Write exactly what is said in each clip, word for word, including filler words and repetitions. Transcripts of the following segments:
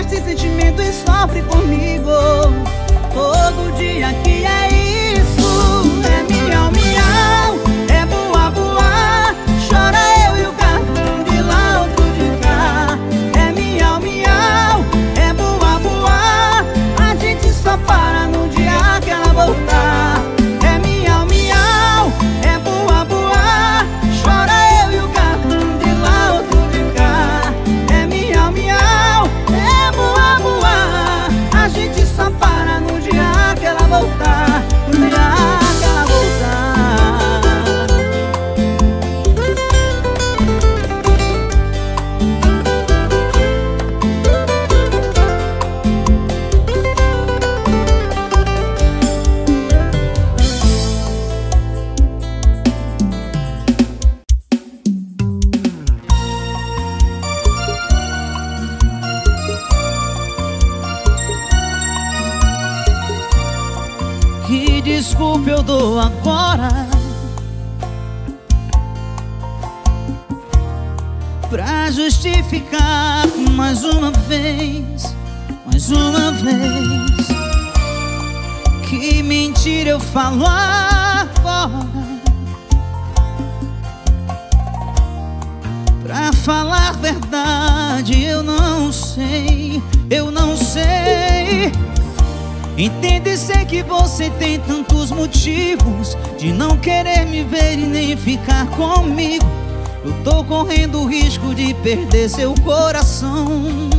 este sentimento e sofre comigo todo dia. Que é isso? É miau, miau, é boa, boa. Chora eu e o gato, um de lá, outro de cá. É miau, miau, é boa, boa. A gente só para no dia que ela voltar. É miau, miau, é boa, boa. Chora eu e o gato, um de lá, outro de cá. É miau, miau, é boa, boa. A gente só para no dia que ela voltar. No dia que ela voltar. Que desculpa eu dou agora pra justificar mais uma vez, mais uma vez. Que mentira eu falo agora pra falar a verdade. Eu não sei, eu não sei. Entendo e sei que você tem tantos motivos de não querer me ver e nem ficar comigo. Eu tô correndo o risco de perder seu coração,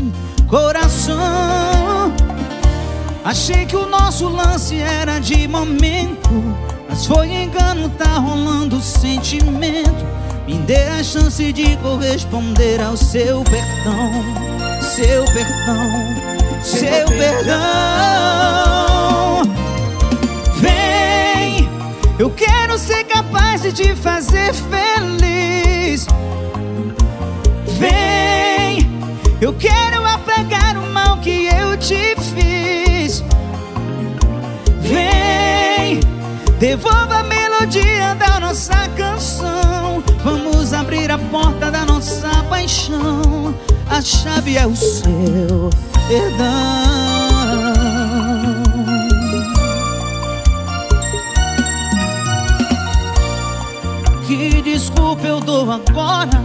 coração. Achei que o nosso lance era de momento, mas foi engano, tá rolando sentimento. Me dê a chance de corresponder ao seu perdão, seu perdão, seu perdão. Vem, eu quero ser capaz de te fazer feliz. Vem, eu quero apagar o mal que eu te fiz. Vem, devolva a melodia da nossa canção. Vamos abrir a porta da nossa paixão. A chave é o seu perdão. Que desculpa eu dou agora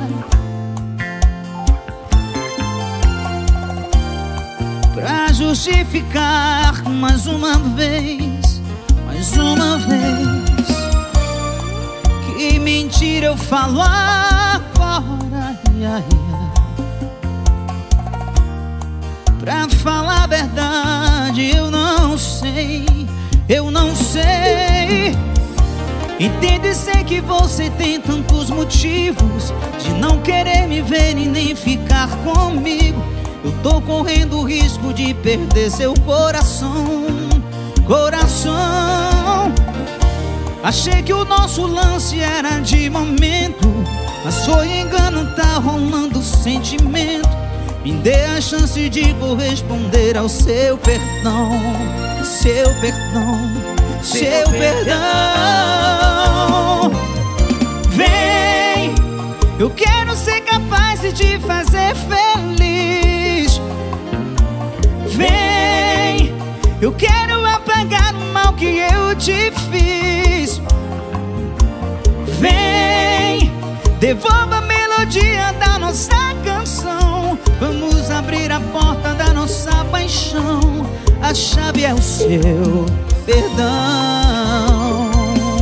pra justificar mais uma vez, mais uma vez. Que mentira eu falo agora, ia, ia. Pra falar a verdade, eu não sei, eu não sei. Entendo e sei que você tem tantos motivos de não querer me ver e nem ficar comigo. Eu tô correndo o risco de perder seu coração, coração. Achei que o nosso lance era de momento, mas foi engano, tá rolando sentimento. Me dê a chance de corresponder ao seu perdão, seu perdão, seu perdão. Vem, eu quero ser capaz de te fazer feliz. Vem, eu quero apagar o mal que eu te fiz. Vem, devolva a melodia da nossa canção. Vamos abrir a porta da nossa paixão. A chave é o seu perdão.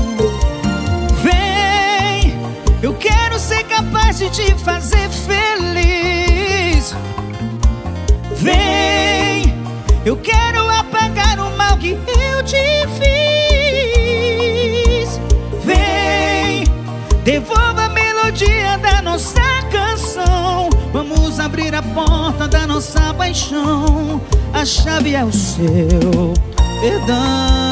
Vem, eu quero ser capaz de te fazer feliz. Vem, eu quero apagar o mal que eu te fiz. Vem, devolva a melodia da nossa canção. Vamos abrir a porta da nossa paixão. A chave é o seu perdão.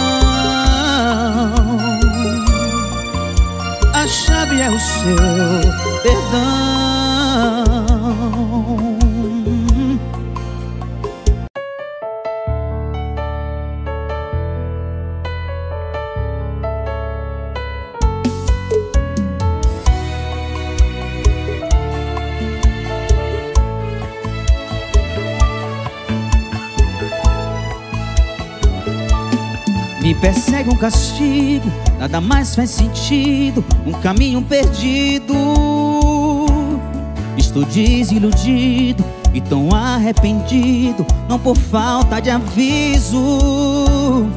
A chave é o seu perdão. Me persegue um castigo, nada mais faz sentido, um caminho perdido. Estou desiludido e tão arrependido, não por falta de aviso.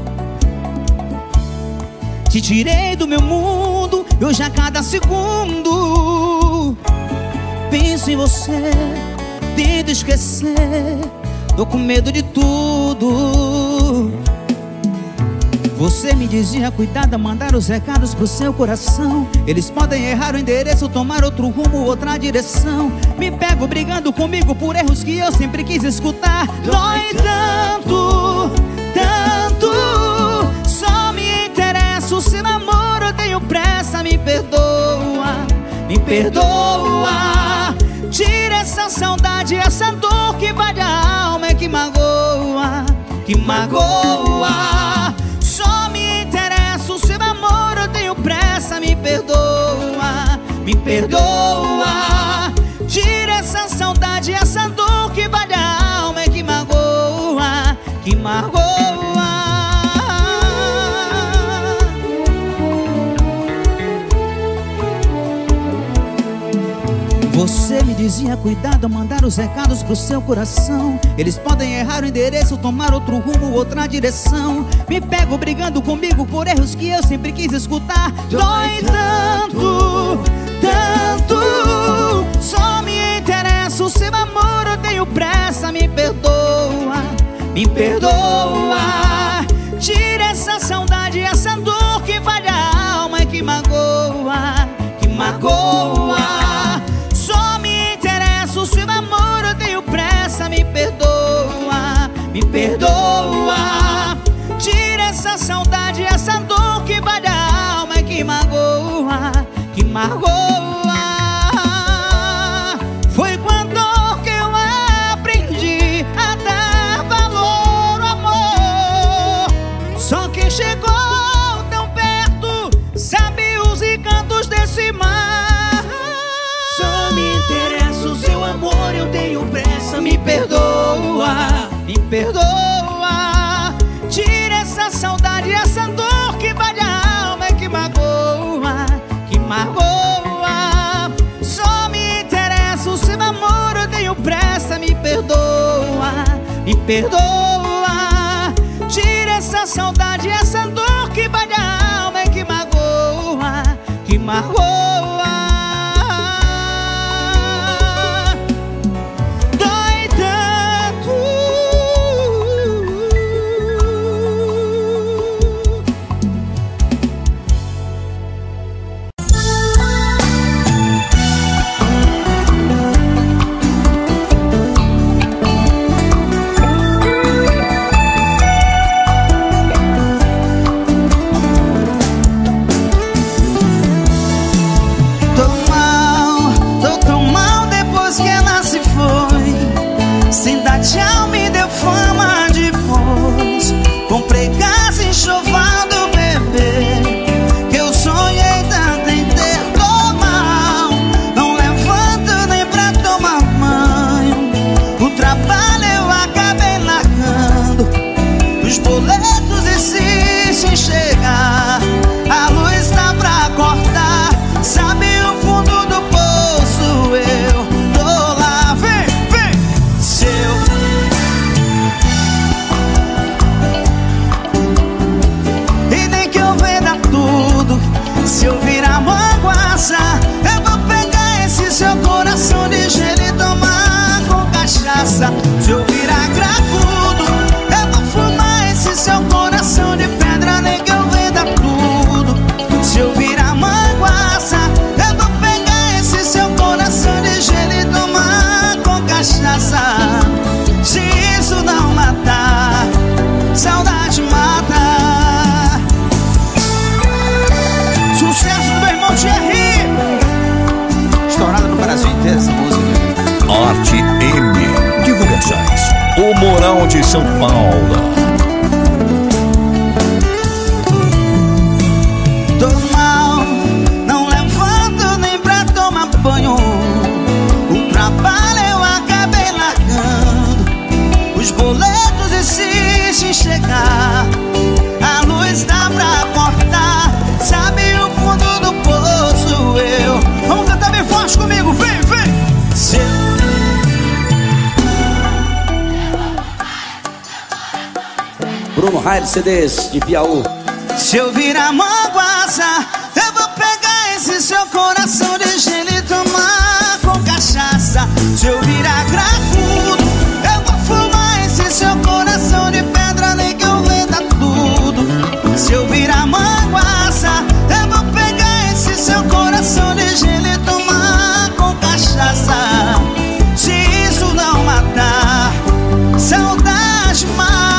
Te tirei do meu mundo e hoje a cada segundo penso em você, tento esquecer, tô com medo de tudo. Você me dizia cuidado a mandar os recados pro seu coração. Eles podem errar o endereço, tomar outro rumo, outra direção. Me pego brigando comigo por erros que eu sempre quis escutar. Dói tanto, tanto. Só me interessa o seu amor, eu tenho pressa. Me perdoa, me perdoa. Tira essa saudade, essa dor que vai da alma, é que magoa, que magoa. Só me interessa o seu amor, eu tenho pressa. Me perdoa, me perdoa. Tira essa saudade, essa dor que vai da alma, é que magoa, que magoa. Você me dizia cuidado a mandar os recados pro seu coração. Eles podem errar o endereço, tomar outro rumo, outra direção. Me pego brigando comigo por erros que eu sempre quis escutar. Dói tanto, tanto. Só me interessa o seu amor, eu tenho pressa. Me perdoa, me perdoa. Tira essa saudade, essa dor que vai da alma, que magoa, que magoa. O seu amor, eu tenho pressa. Me perdoa, me perdoa. Tira essa saudade, essa dor que vai da alma, que magoa, que magoa. Foi com a dor que eu aprendi a dar valor ao amor. Só quem chegou tão perto sabe os encantos desse mar. Só me interessa o seu amor, eu tenho pressa. Me perdoa, me perdoa. Tira essa saudade, essa dor que vai da alma, que magoa, que magoa. Só me interessa o seu amor, eu tenho pressa. Me perdoa, me perdoa. Tira essa saudade, essa dor que vai da alma, que magoa, que magoa. Tchau, me deu fama depois. Comprei casa em enxoval do bebê, que eu sonhei tanto em ter. Tô mal, não levanto nem pra tomar banho. O trabalho eu acabei largando, os boletos insistem em chegar. A luz tá pra cortar, sabe o fundo do poço, eu tô lá. Vem, vem, seu. Se eu virar manguaça, eu vou pegar esse seu coração de gelo e tomar com cachaça. Se eu virar cracudo, eu vou fumar esse seu coração de pedra, nem que eu venda tudo. Se eu virar manguaça, eu vou pegar esse seu coração de gelo e tomar com cachaça. Se isso não matar, saudade mata. Sucesso do meu irmão Thierry, estourada no Brasil inteiro essa música. Arte M Divulgações, o Moral de São Paulo. Tô mal, não levanto nem pra tomar banho. O trabalho eu acabei largando, os boletos insistem em chegar. A luz está pra cortar. Sabe o fundo do poço eu. Vamos cantar bem forte comigo, vem, vem. Se eu... Bruno Raio C Ds de Piauí. Se eu virar manguaça, eu vou pegar esse seu coração de gelo e tomar com cachaça. Se eu virar cracudo, eu vou fumar esse seu coração de pedra, nem que eu venda tudo. Se eu virar manguaça, eu vou pegar esse seu coração de gelo e tomar com cachaça. Se isso não matar, saudade mata.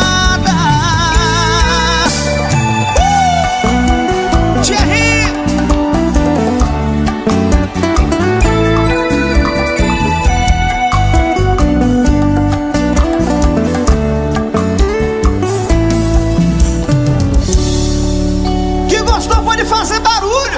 Fazer barulho.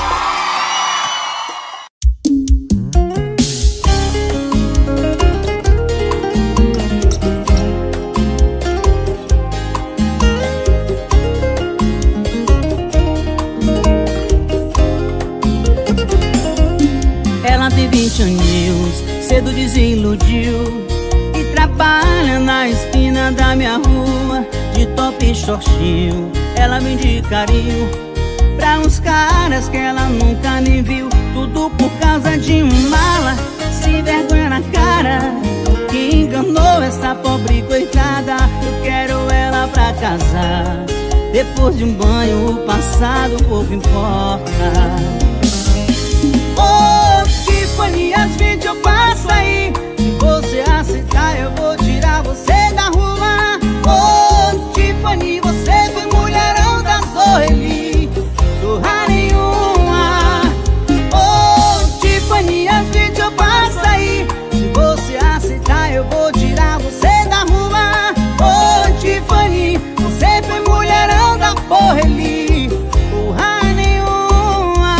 Ela tem vinte aninhos, cedo desiludiu e trabalha na esquina da minha rua de top e shortinho. Ela vende carinho pra uns caras que ela nunca nem viu. Tudo por causa de um mala, sem vergonha na cara, que enganou essa pobre coitada. Eu quero ela pra casar. Depois de um banho, o passado pouco importa. Oh, Tiffany, às vezes eu passo aí. Se você aceitar, eu vou tirar você da rua. Oh, Tiffany, você foi mulherão da Zoeli, zorra nenhuma. Oh, Tiffany, às vezes eu passo aí. Se você aceitar, eu vou tirar você da rua. Oh, Tiffany, você foi mulherão da Zoeli, zorra nenhuma.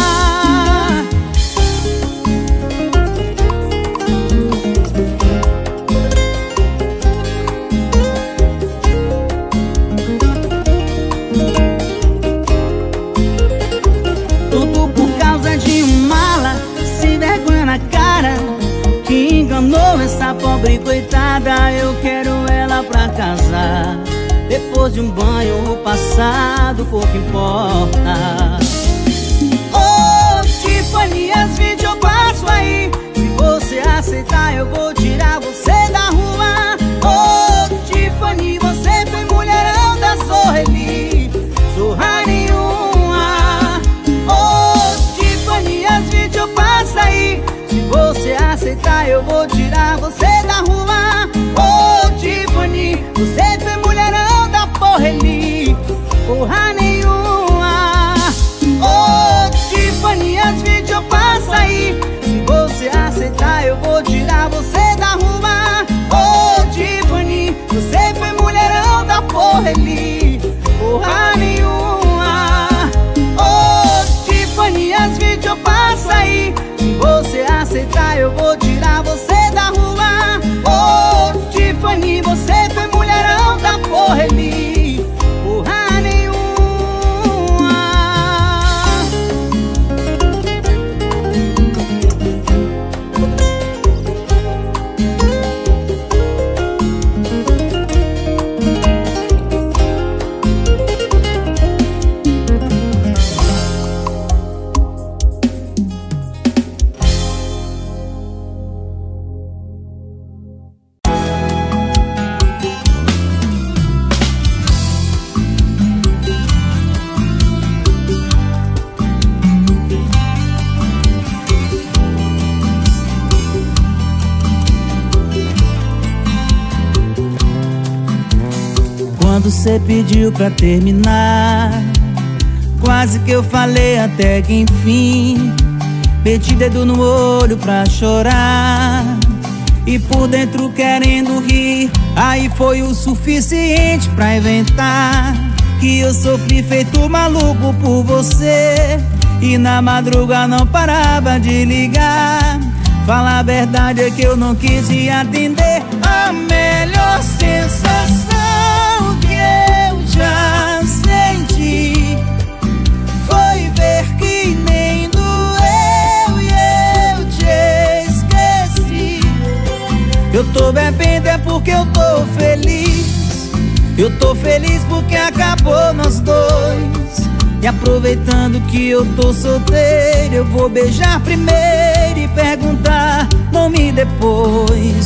Tudo por causa de um mala, sem vergonha na cara, que enganou essa pobre coitada. Eu quero ela pra casar. Depois de um banho, o passado pouco importa. Oh, Tiffany, às vezes eu passo aí. Se você aceitar, eu vou tirar você da rua. Oh, Tiffany, você foi mulherão da Zoeli, zorra nenhuma. Oh, Tiffany, às vezes eu passo aí. Se você aceitar, eu vou tirar você da rua. Oh, Tiffany, você foi mulherão da Zoeli, porra nenhuma. Oh, Tiffany, às vezes eu passo aí. Se você aceitar, eu vou tirar você da rua. Oh, Tiffany, você foi mulherão da Zoeli, porra nenhuma. Oh, Tiffany, às vezes eu passo aí. Se você aceitar, eu vou tirar você da rua. Oh, Tiffany, você foi mulherão da Zoeli, porra nenhuma. Quando cê pediu pra terminar, quase que eu falei até que enfim. Meti dedo no olho pra chorar e por dentro querendo rir. Aí foi o suficiente pra inventar que eu sofri feito maluco por você. E na madruga não parava de ligar. Falar a verdade é que eu não quis te atender. A melhor sensação que eu já senti Eu tô feliz porque acabou nós dois. E aproveitando que eu tô solteiro, eu vou beijar primeiro e perguntar nome depois.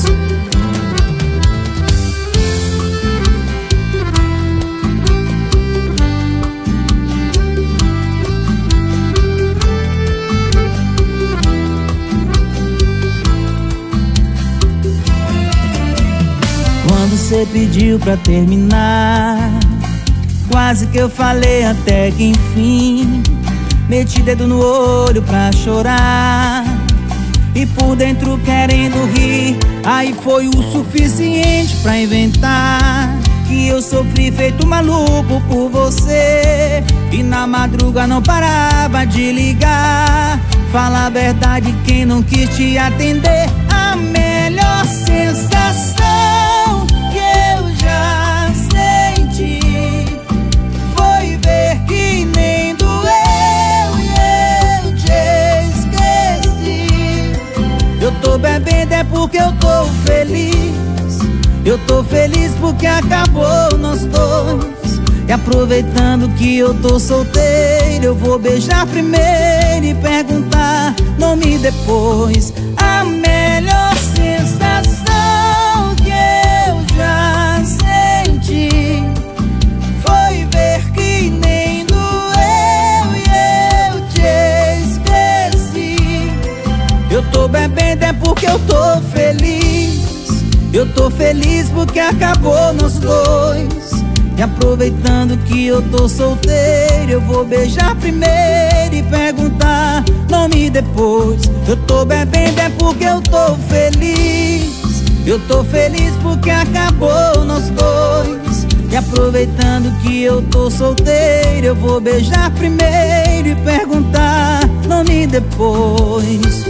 Quando você pediu pra terminar, quase que eu falei até que enfim. Meti dedo no olho pra chorar e por dentro querendo rir. Aí foi o suficiente pra inventar que eu sofri feito maluco por você. E na madruga não parava de ligar. Fala a verdade, quem não quis te atender. A melhor sensação que eu já senti foi ver que nem doeu e eu te esqueci. Eu tô bebendo é porque eu tô feliz. Eu tô feliz porque acabou nós dois. E aproveitando que eu tô solteiro, eu vou beijar primeiro e perguntar nome depois. A melhor sensação que eu já senti foi ver que nem doeu e eu te esqueci. Eu tô bebendo é porque eu tô feliz. Eu tô feliz porque acabou nós dois. E aproveitando que eu tô solteiro, eu vou beijar primeiro e perguntar nome depois. Eu tô bebendo é porque eu tô feliz. Eu tô feliz porque acabou nós dois. E aproveitando que eu tô solteiro, eu vou beijar primeiro e perguntar nome depois.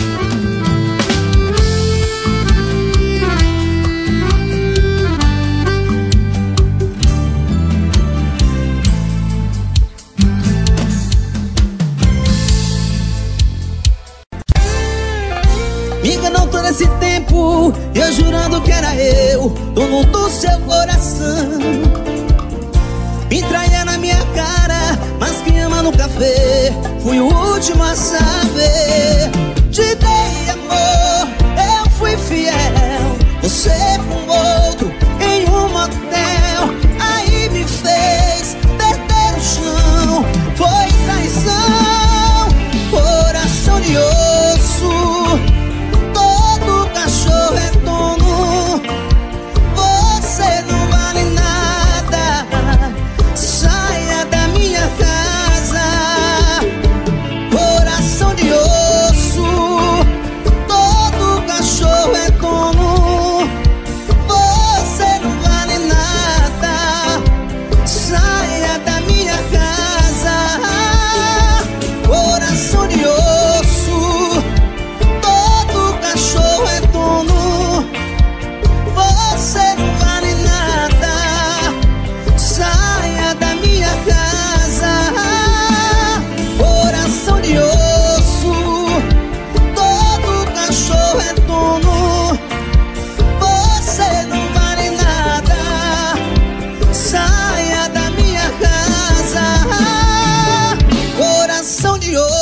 Me enganou todo esse tempo, eu jurando que era eu, dono do seu coração. Me traía na minha cara, mas quem ama nunca vê. Fui o último a saber. Te dei amor, eu fui fiel. Você com outro em um motel. Aí me fez perder o chão. Foi traição, coração de osso. Cachorro é dono, você não vale nada. Saia da minha casa, coração de osso. Todo cachorro é dono, você não vale nada. Saia da minha casa, coração de osso. Todo cachorro é dono, você não vale nada. Saia da minha casa, coração de osso. Todo cachorro é dono, você não vale nada. Saia da minha casa, coração de osso.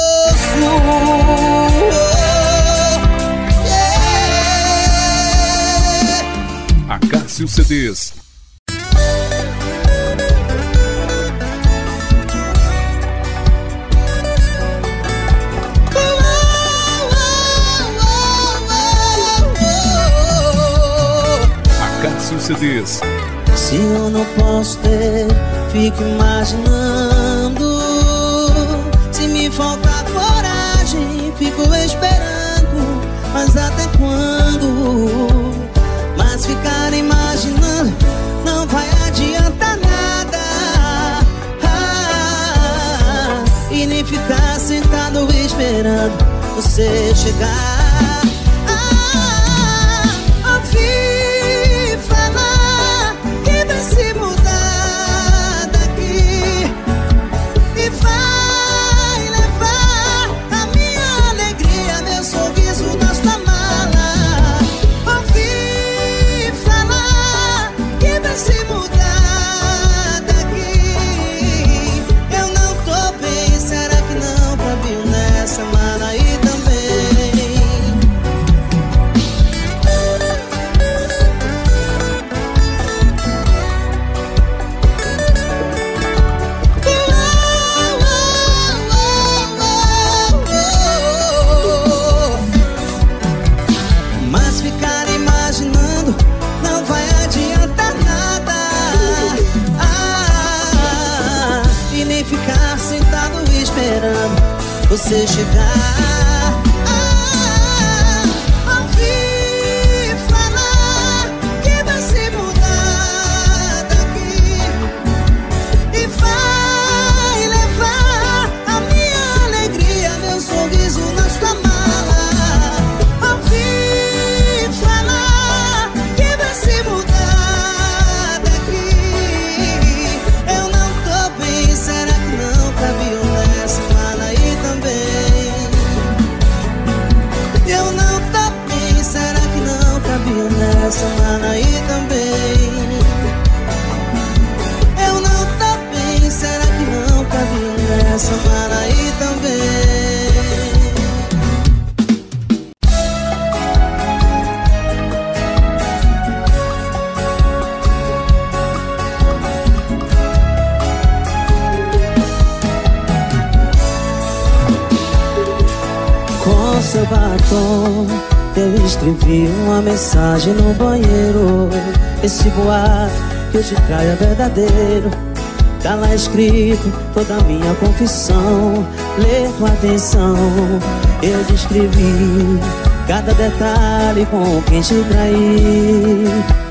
Acácio C Ds. Acácio C Ds. Se eu não posso ter, fico imaginando. Se me faltar coragem, fico esperando. Mas até quando? Mas ficar imaginando não vai adiantar nada. Ah, e nem ficar sentado esperando você chegar. Ah, ouvi falar que vai se mudar daqui e vai levar a minha alegria, meu sorriso nesta mala. Ouvi falar que vai se mudar você chegar. Ah, ouvi falar que vai se mudar daqui e vai levar a minha alegria, meu sorriso na sua mala. Ouvi falar que vai se mudar daqui. Eu não tô bem, será que não cabia nessa mala aí também? Eu não tô bem, será que não cabia nessa mala aí também? Eu não tô bem, será que não cabia nessa mala aí também? Com seu batom eu escrevi uma mensagem no banheiro. Esse boato que eu te traio é verdadeiro. Tá lá escrito toda a minha confissão. Lê com atenção, eu descrevi cada detalhe com quem te traí.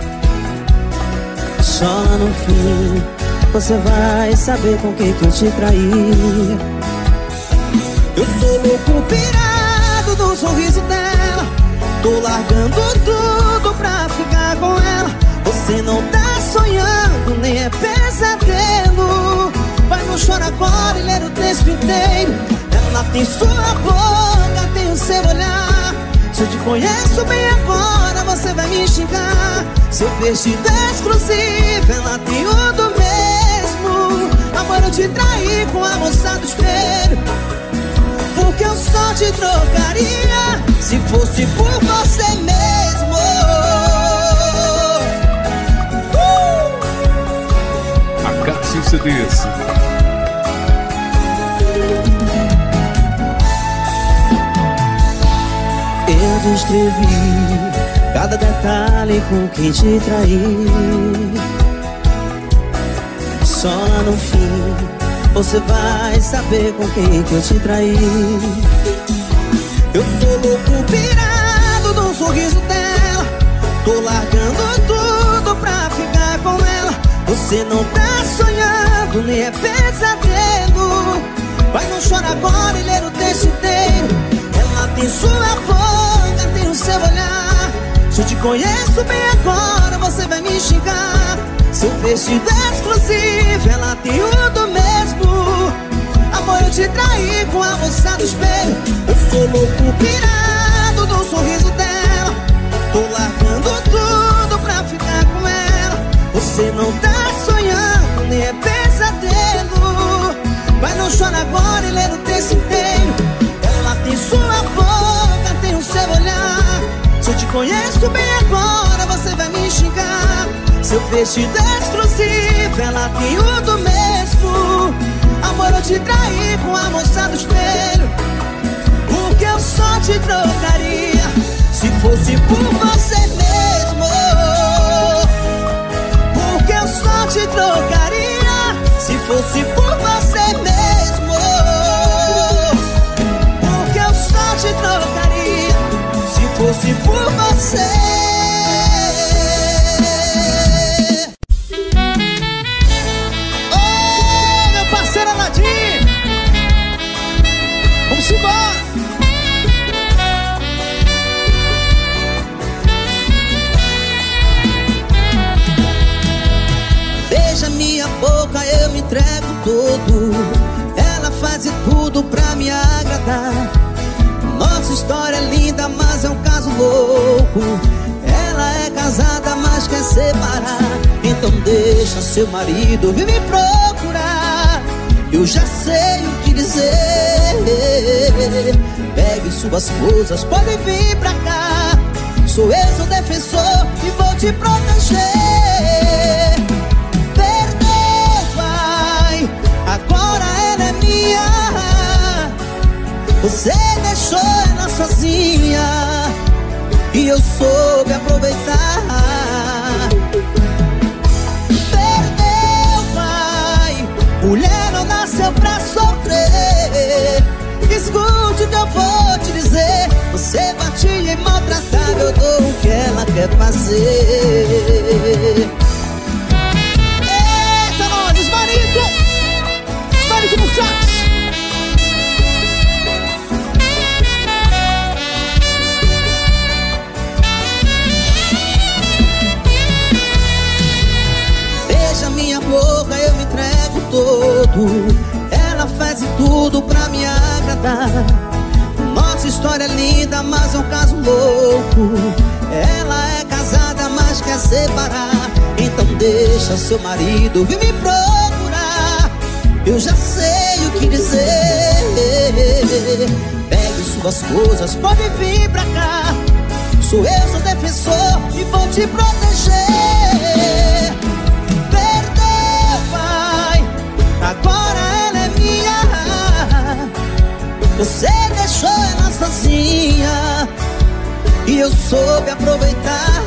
Só lá no fim você vai saber com quem que eu te traí. Eu sou louco pirado do sorriso dela, tô largando tudo pra ficar com ela. Você não tá sonhando, nem é pesadelo. Vai, não chora agora e ler o texto inteiro. Ela tem sua boca, tem o seu olhar. Se eu te conheço bem agora, você vai me xingar. Seu vestido é exclusivo, ela tem o do mesmo. Amor, eu te traí com a moça do espelho, porque eu só te trocaria se fosse por você mesmo. uh! Acácio C Ds. Eu descrevi cada detalhe com quem te traí. Só lá no fim você vai saber com quem que eu te traí. Eu sou louco pirado do sorriso dela, tô largando tudo pra ficar com ela. Você não tá sonhando, nem é pesadelo. Vai, não chora agora e ler o texto inteiro. Ela tem sua boca, tem o seu olhar. Se eu te conheço bem agora, você vai me xingar. Seu vestido é exclusivo, ela tem o do mesmo. Amor, eu te traí com a moça do espelho. Eu sou louco pirado do sorriso dela, tô largando tudo pra ficar com ela. Você não tá sonhando, nem é pesadelo. Vai, não chora agora e lê o texto inteiro. Ela tem sua boca, tem o seu olhar. Se eu te conheço bem agora, você vai me xingar. Seu vestido é exclusivo, ela tem o do mesmo. Amor, eu te traí com a moça do espelho, porque eu só te trocaria se fosse por você mesmo. Porque eu só te trocaria se fosse por você mesmo. Porque eu só te trocaria se fosse por você. Vamos embora! Beija minha boca, eu me entrego todo. Ela faz de tudo pra me agradar. Nossa história é linda, mas é um caso louco. Ela é casada, mas quer separar. Então deixa seu marido vir me procurar. Eu já sei o que dizer. Pegue suas coisas, pode vir pra cá. Sou eu seu defensor e vou te proteger. Perdeu, vai, agora ela é minha. Você deixou ela sozinha e eu soube aproveitar. Perdeu, vai, mulher não nasceu pra sofrer. Escuta eu dou o que ela quer fazer. Eita, nós, Esbarito! Esbarito no sax! Beija minha boca, eu me entrego todo. Ela faz de tudo pra me agradar. Nossa história é linda, mas é um caso louco. Ela é casada, mas quer separar. Então deixa seu marido vir me procurar. Eu já sei o que dizer. Pegue suas coisas, pode vir pra cá. Sou eu, seu defensor, e vou te proteger. Perdeu, pai, agora ela é minha. Você deixou ela sozinha e eu soube aproveitar.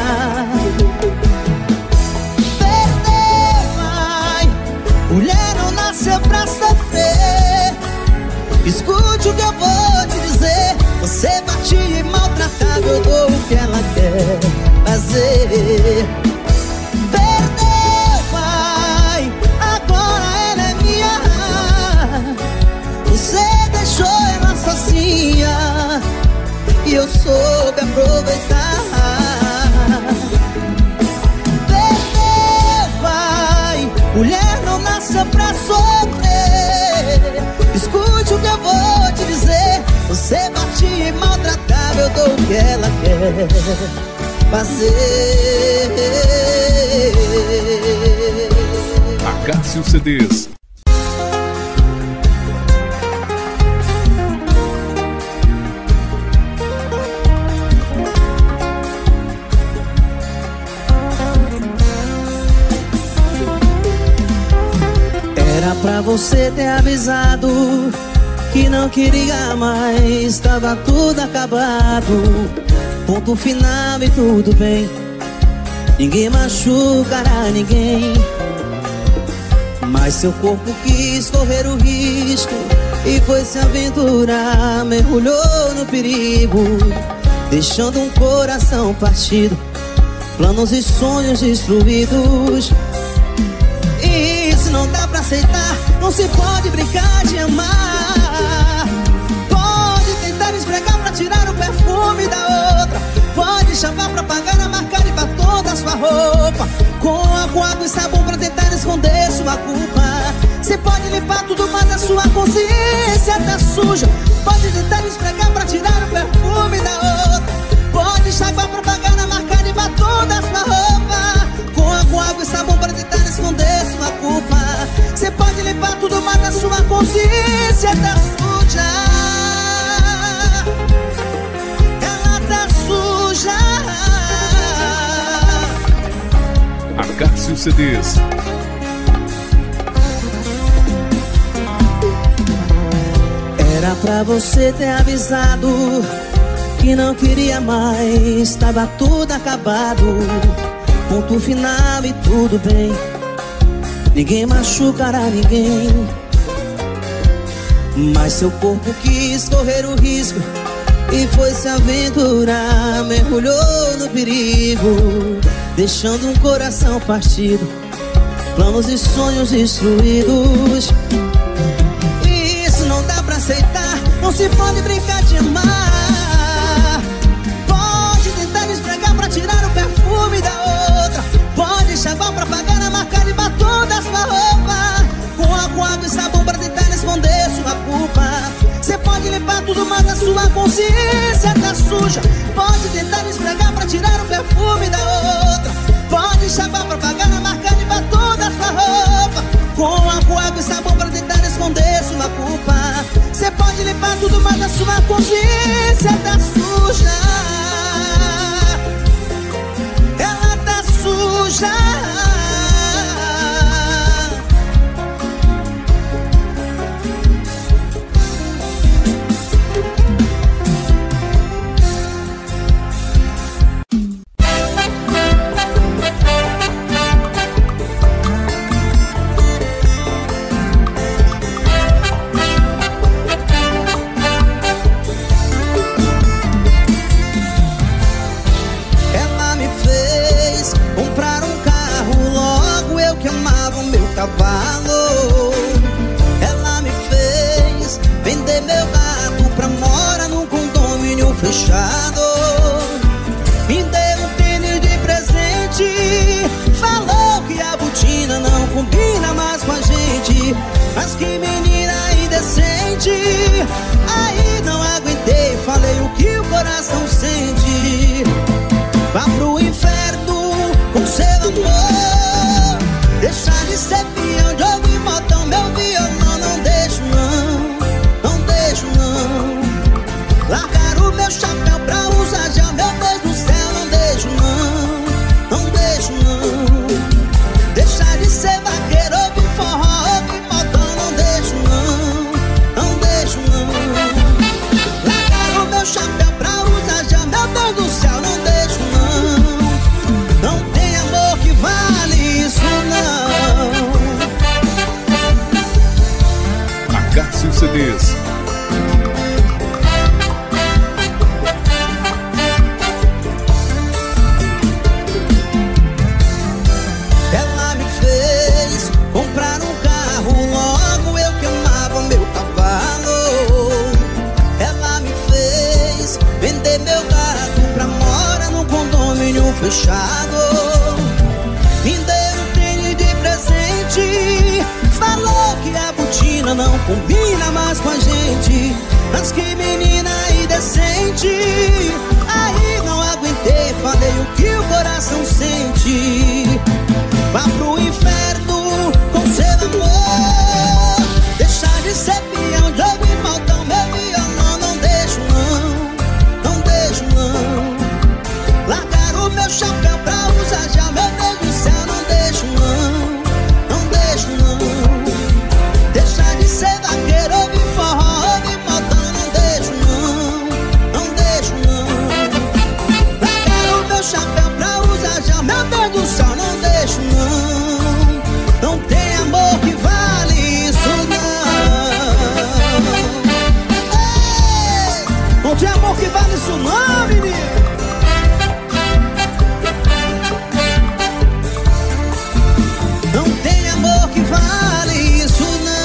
Perdeu, pai, mulher não nasceu pra sofrer. Escute o que eu vou te dizer. Você bate e maltratava, eu dou o que ela quer fazer. Perdeu, pai, agora ela é minha. Você deixou ela sozinha e eu soube aproveitar. Perdeu, pai, mulher não nasceu pra sofrer. Escute o que eu vou te dizer. Você bate e maltratava, eu dou o que ela quer fazer. Acácio C Ds. Era pra você ter avisado que não queria mais, tava tudo acabado. Ponto final e tudo bem. Ninguém machucará ninguém. Mas seu corpo quis correr o risco e foi se aventurar. Mergulhou no perigo, deixando um coração partido, planos e sonhos destruídos. Isso não dá pra aceitar, não se pode brincar de amar. Pode tentar esfregar pra tirar o perfume da outra. Pode chamar pra pagar a marca de batom da sua roupa. Com água e sabão pra tentar esconder sua culpa. Você pode limpar tudo, mas a sua consciência tá suja. Pode tentar esfregar pra tirar o perfume da outra. Pode chamar pra pagar a marca de batom da sua roupa. Com água e sabão pra tentar esconder sua culpa. Você pode limpar tudo, mas a sua consciência tá suja. Ela tá suja. Acácio C Ds. Era pra você ter avisado que não queria mais, tava tudo acabado. Ponto final e tudo bem. Ninguém machucará ninguém. Mas seu corpo quis correr o risco e foi se aventurar. Mergulhou no perigo, deixando um coração partido, planos e sonhos destruídos. Isso não dá pra aceitar, não se pode brincar de amar. Pode tentar esfregar pra tirar o perfume da outra. Pode chamar pra pagar a marca de batom da sua roupa. Com água e sabão pra tentar esconder sua culpa. Você pode limpar tudo, mas a sua consciência tá suja. Pode tentar esfregar pra tirar o perfume da outra. Pode chamar pra pagar a marca de batom da sua roupa. Com água e sabão pra tentar esconder sua culpa. Você pode limpar tudo, mas a sua consciência tá suja. Ela tá suja. cavalo. Ela me fez vender meu gato pra morar num condomínio fechado. Me deu um tênis de presente, falou que a botina não combina mais com a gente. Mas que menina indecente. Aí não aguentei, falei o que o coração sente. Vá pro inferno com seu amor. Deixa de ser peão de ouvir modão, meu violão. Não deixo não, não deixo não. Largar o meu chapéu pra usar gel, meu Deus do céu. Não deixo não, não deixo não. Deixar de ser vaqueiro, ouvir forró, ouvir modão. Não deixo não, não deixo não. Largar o meu chapéu pra usar gel, meu Deus do céu. Não deixo não. Não tem amor que vale isso não. Acácio C Ds. Ela me fez comprar um carro, logo eu que amava meu cavalo. Ela me fez vender meu gato pra morar num condomínio fechado. Me deu um tênis de presente, falou que a botina não combina mais com a gente. Mas que menina indecente. Aí não aguentei, falei o que o coração sente. Vá pro inferno com seu amor. Deixar de ser peão de ouvir modão, meu violão. Não deixo não, não deixo não. Largar o meu chapéu pra usar gel, meu Deus do céu. Não deixo não, não deixo não. Deixar de ser vaqueiro, ouvir forró, ouvir modão. Não deixo não, não deixo não. Largar o meu chapéu pra usar gel, meu Deus do céu. Não deixo não. Não tem amor que vale isso não. Ei, não tem amor que vale isso não, menino. Não tem amor que vale isso não.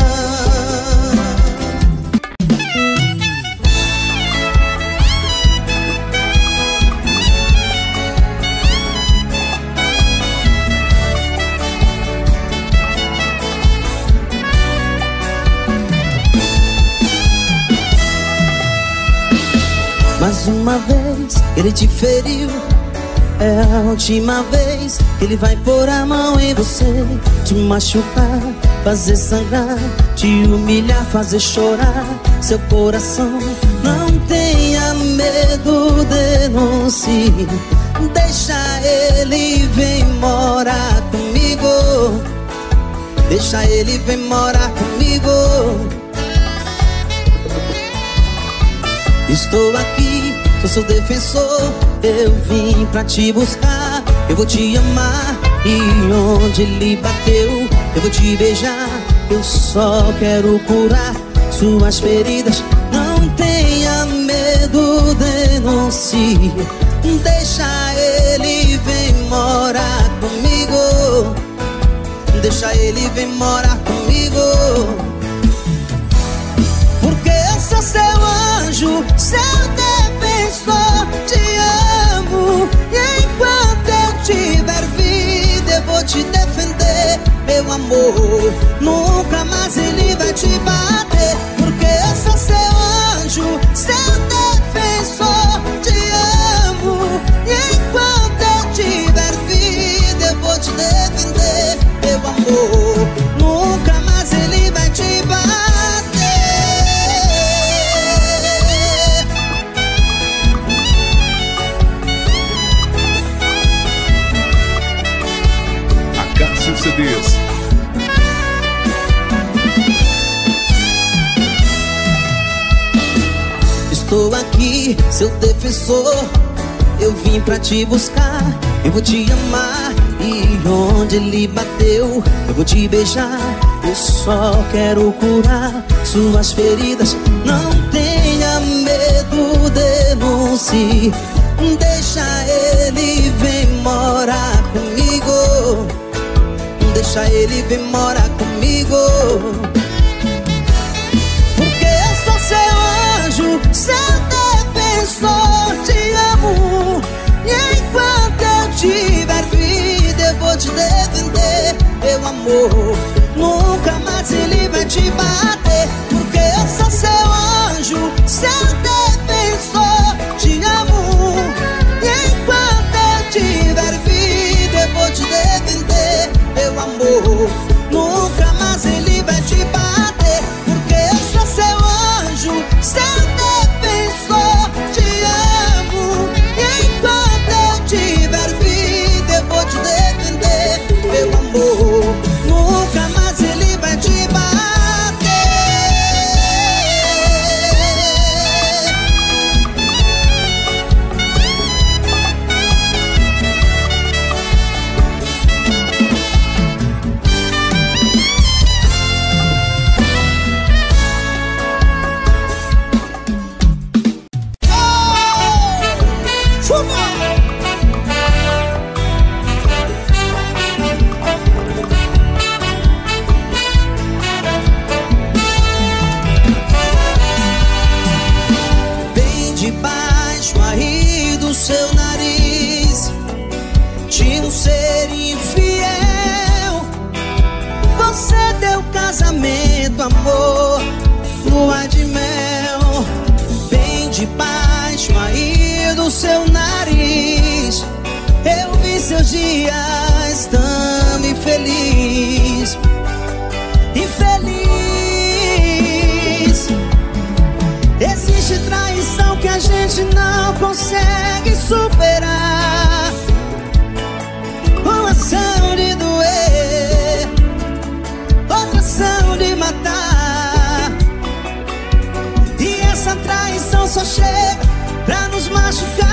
Mais uma vez ele te feriu. É a última vez que ele vai pôr a mão em você, te machucar, fazer sangrar, te humilhar, fazer chorar seu coração. Não tenha medo, denuncie. Deixa ele vir morar comigo. Deixa ele vir morar comigo. Estou aqui, sou seu defensor. Eu vim pra te buscar. Eu vou te amar e onde ele bateu eu vou te beijar. Eu só quero curar suas feridas. Não tenha medo, denuncie. Deixa ele vir morar comigo. Deixa ele vir morar comigo. Porque eu sou seu anjo, seu defensor. Te amo e enquanto eu tiver vida eu vou te defender. Meu amor, nunca mais ele vai te bater. Porque eu sou seu anjo, seu defensor. Te amo e enquanto eu tiver vida eu vou te defender. Meu amor, nunca mais ele vai te bater. Acácio C Ds. Estou aqui, seu defensor. Eu vim pra te buscar. Eu vou te amar e onde ele bateu eu vou te beijar. Eu só quero curar suas feridas. Não tenha medo, denuncie. Deixa ele vir morar comigo. deixa ele vir morar comigo. Porque eu sou seu anjo, seu defensor, te amo. E enquanto eu tiver vida, eu vou te defender, meu amor. Nunca mais ele vai te bater. Porque eu sou seu anjo, seu defensor, te amo. E enquanto eu tiver vida, eu vou te defender, meu amor. Nunca mais ele vai te bater. Porque eu sou seu anjo, seu defensor, te amo. E enquanto eu tiver vida, eu vou te defender, meu amor. Nunca mais ele vai te bater. Amor, lua de mel, bem debaixo aí do seu nariz. Eu vi seus dias tão infeliz, infeliz. Existe traição que a gente não consegue superar. Uma ação de doer, outra ação de matar. E essa traição só chega pra nos machucar.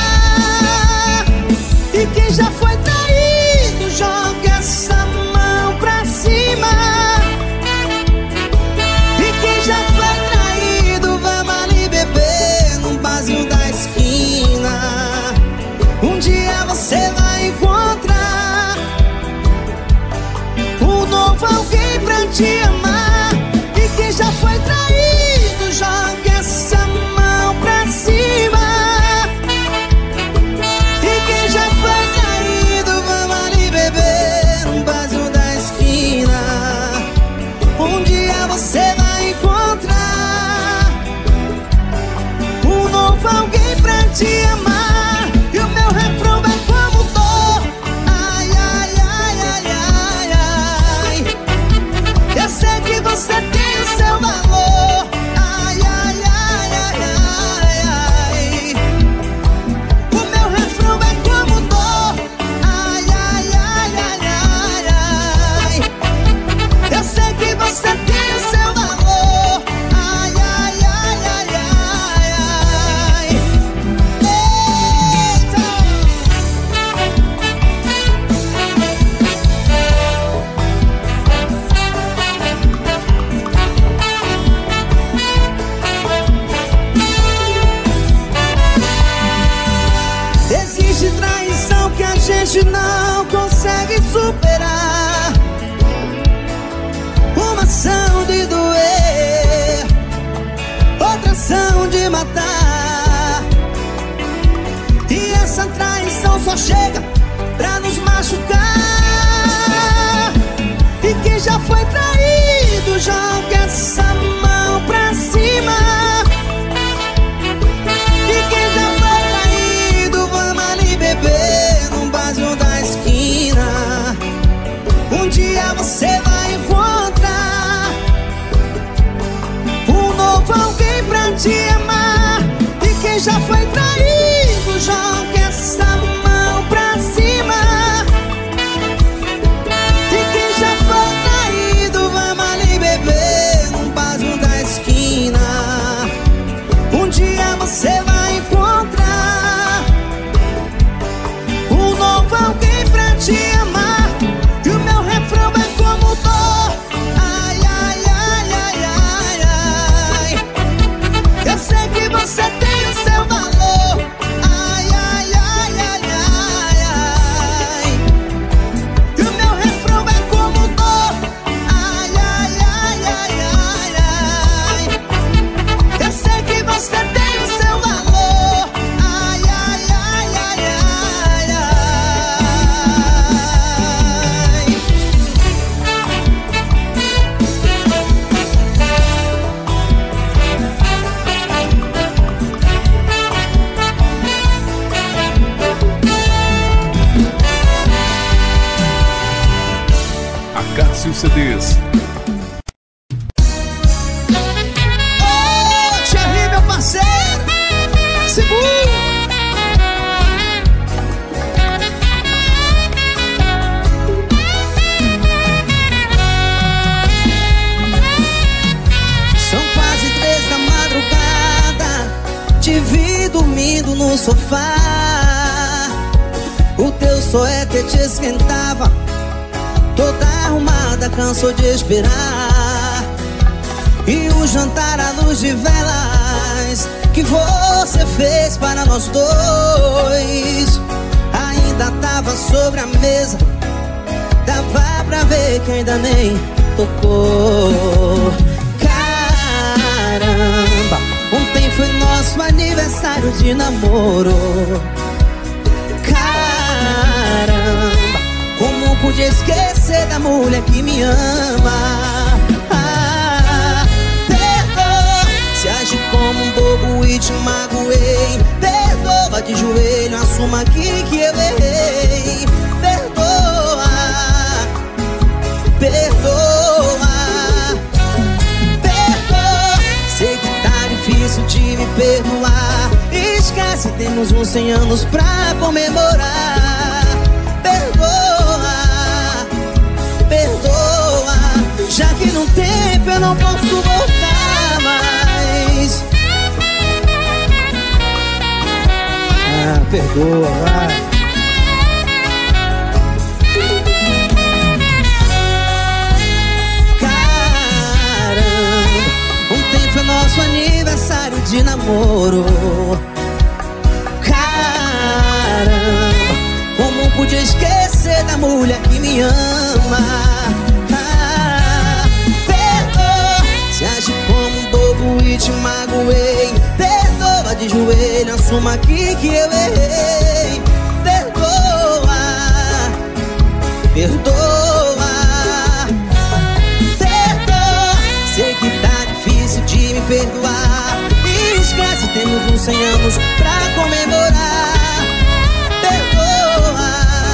E quem já foi traído, joga essa mão pra cima. E quem já foi traído, vamos ali beber num barzinho da esquina. Um dia você vai encontrar um novo alguém pra te amar. E quem já foi traído, joga essa mão pra cima. E quem já foi traído, vamos ali beber num barzinho da esquina. Um dia você vai encontrar um novo alguém pra te amar. E o meu refrão vai como dor. Ai, ai, ai, ai, ai, ai. Eu sei que você tem o seu valor. Ai, ai, ai, ai, ai, ai. O meu refrão é como dor. Ai, ai, ai, ai, ai, ai. Eu sei que você tem o seu valor. Ai, ai, ai, ai, ai, ai. Eita! Existe traição que a gente não consegue superar. Uma ação de doer, outra ação de matar. E essa traição só chega pra nos machucar. E quem já foi traído, joga essa mão pra cima. E quem já foi traído, vamos ali beber num barzinho da esquina. Um dia você vai encontrar um novo alguém pra te amar. E quem já foi traído, joga essa mão pra cima. E quem já foi traído, vamos ali beber num barzinho da esquina. Um dia você vai encontrar um novo alguém pra te amar. E o meu refrão é como Cássio C Ds. Ô, Thierry, meu parceiro, segura. São quase três da madrugada, te vi dormindo no sofá. O teu suéter te esquentava, toda arrumada, cansou de esperar. E o jantar à luz de velas que você fez para nós dois ainda tava sobre a mesa. Dava pra ver que ainda nem tocou. Caramba, ontem foi nosso aniversário de namoro. Caramba, como podia esquecer da mulher que me ama? Ah, perdoa se age como um bobo e te magoei. Perdoa de joelho, assuma aqui que eu errei. Perdoa, perdoa, perdoa. Sei que tá difícil de me perdoar. Esquece, temos uns cem anos pra comemorar. Perdoa, perdoa, já que no tempo eu não posso voltar mais. Ah, perdoa, vai. Caramba, ontem foi nosso aniversário de namoro. Caramba, como podia esquecer da mulher que me ama? Ah, perdoa se age como um bobo e te magoei. Perdoa de joelho, assuma aqui que eu errei. Perdoa, perdoa, perdoa. Sei que tá difícil de me perdoar. Esquece, temos uns cem anos pra comemorar. Perdoa,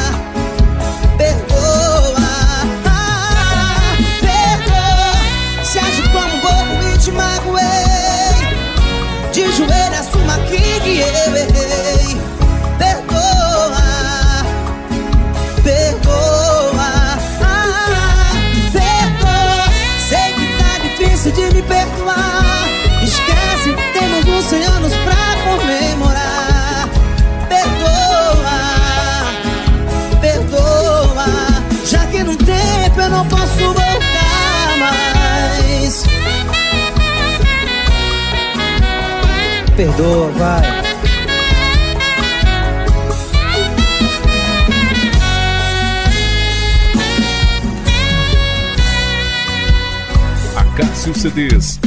perdoa, ah, perdoa. Se age como um bobo e te magoei. De joelho, assuma aqui que eu errei. Perdoa, perdoa, ah, perdoa. Sei que tá difícil de me perdoar. Esquece, temos uns cem anos pra comemorar. Perdoa, perdoa, já que no tempo eu não posso voltar mais. Perdoa, vai. A Cássio C Ds.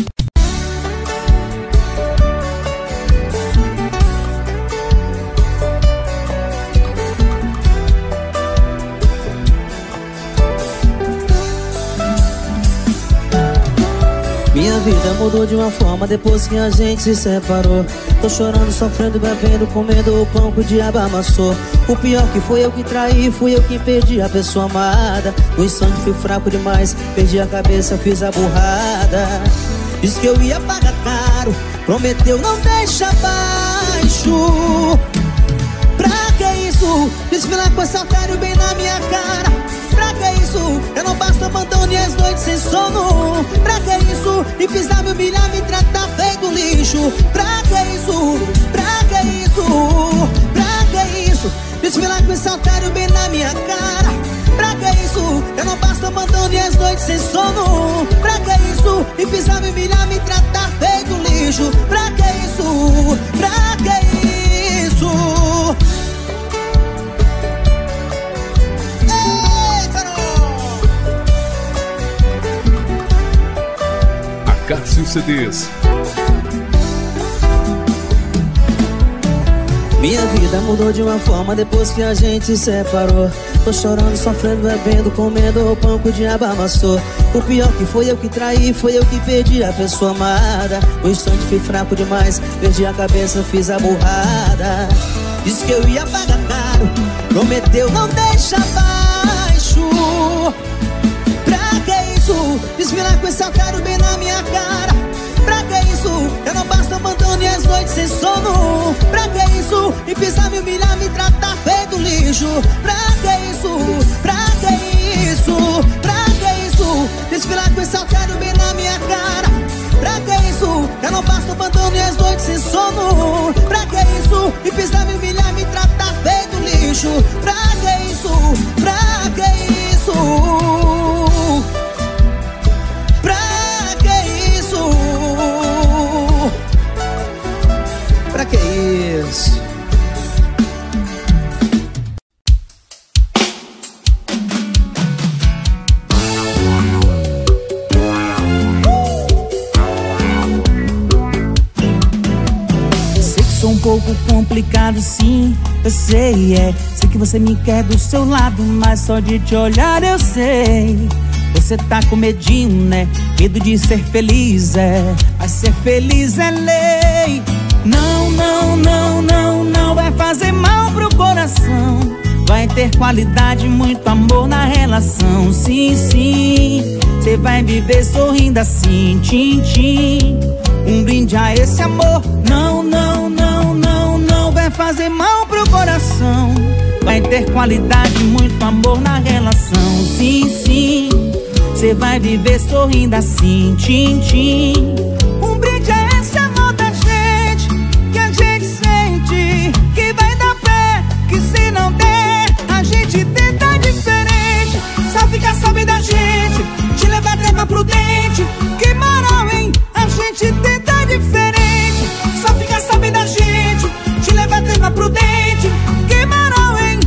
Minha vida mudou de uma forma depois que a gente se separou. Tô chorando, sofrendo, bebendo, comendo o pão que o diabo amassou. O pior que foi eu que traí, fui eu que perdi a pessoa amada. No instante fui fraco demais, perdi a cabeça, fiz a burrada. Disse que eu ia pagar caro, prometeu não deixa baixo. Pra que isso? Desfilar com esse otário bem na minha cara. Pra que isso? Eu não passo abandone as noites sem sono. Pra que isso? Me pisar, me humilhar, me tratar feito lixo. Pra que isso? Pra que isso? Pra que isso? Desfilar com esse otário bem na minha cara. Pra que isso? Eu não passo abandone as noites sem sono. Pra que isso? Me pisar, me humilhar, me tratar feito lixo. Pra que isso? Pra que isso? Cássio C Ds. Minha vida mudou de uma forma depois que a gente se separou. Tô chorando, sofrendo, bebendo, comendo o pão que o diabo amassou. O pior que foi eu que traí, foi eu que perdi a pessoa amada. No instante fui fraco demais, perdi a cabeça, fiz a burrada. Disse que eu ia pagar caro, prometeu não deixa baixo. Pra esse altero bem na minha cara. Pra que isso? Eu não basta abandone as noites sem sono. Pra que isso? E pisar, me humilhar, me tratar feito lixo. Pra que isso? Pra que isso? Pra que isso? Desfilar com esse altero bem na minha cara. Pra que isso? Eu não basta abandone as noites sem sono. Pra que isso? E pisar, me humilhar, me tratar feito lixo. Pra que isso? Pra que isso? Pra que isso? Pra que isso? Sei que sou um pouco complicado, sim, eu sei, é. Sei que você me quer do seu lado, mas só de te olhar eu sei. Você tá com medinho, né? Medo de ser feliz, é. Mas ser feliz é lei. Não, não, não, não, não vai fazer mal pro coração. Vai ter qualidade, muito amor na relação. Sim, sim, cê vai viver sorrindo assim, tchim, tchim. Um brinde a esse amor. Não, não, não, não, não vai fazer mal pro coração. Vai ter qualidade, muito amor na relação. Sim, sim, cê vai viver sorrindo assim, tchim, tchim. Um brinde a esse amor da gente, que a gente sente, que vai dar pé, que se não der, a gente tenta diferente. Só fica sabendo da gente, te levar treva prudente. Que moral, hein? A gente tenta diferente. Só fica sabendo da gente, te levar treva prudente. Que moral, hein?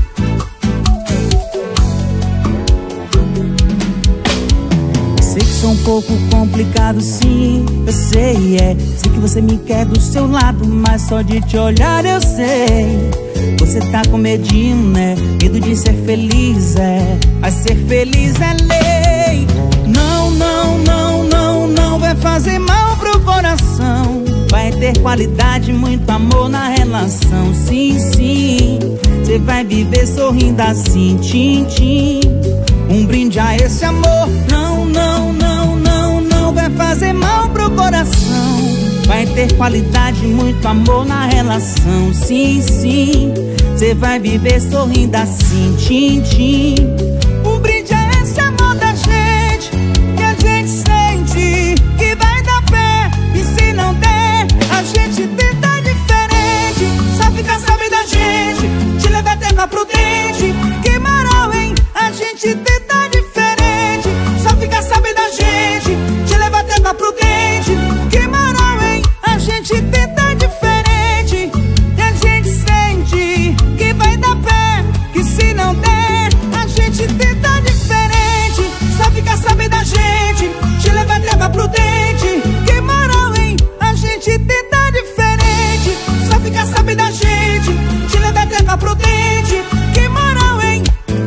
Sei que sou um pouco complicado, sim, eu sei, é. Sei que você me quer do seu lado, mas só de te olhar eu sei. Você tá com medinho, né? Medo de ser feliz, é. Mas ser feliz é lei. Não, não, não, não, não vai fazer mal pro coração. Vai ter qualidade, muito amor na relação. Sim, sim, cê vai viver sorrindo assim, tchim, tchim. Um brinde a esse amor. Não, não, não, não, não vai fazer mal pro coração. Vai ter qualidade, muito amor na relação. Sim, sim, cê vai viver sorrindo assim, tchim, tchim. Um brinde a esse amor da gente, que a gente sente, que vai dar pé, e se não der, a gente tenta diferente. Só fica sabendo da gente, te levar até pra prudente. Que moral, hein? A gente tenta diferente. Só fica sabendo da gente, te levar até pra prudente. Que moral, hein? A gente tenta diferente. E a gente sente, que vai dar pé, que se não der, a gente tenta diferente. Só fica sabendo da gente, te levar até pra prudente. Que moral, hein? A gente tenta diferente. Só fica sabendo da gente, te levar até pra prudente. Que moral, hein?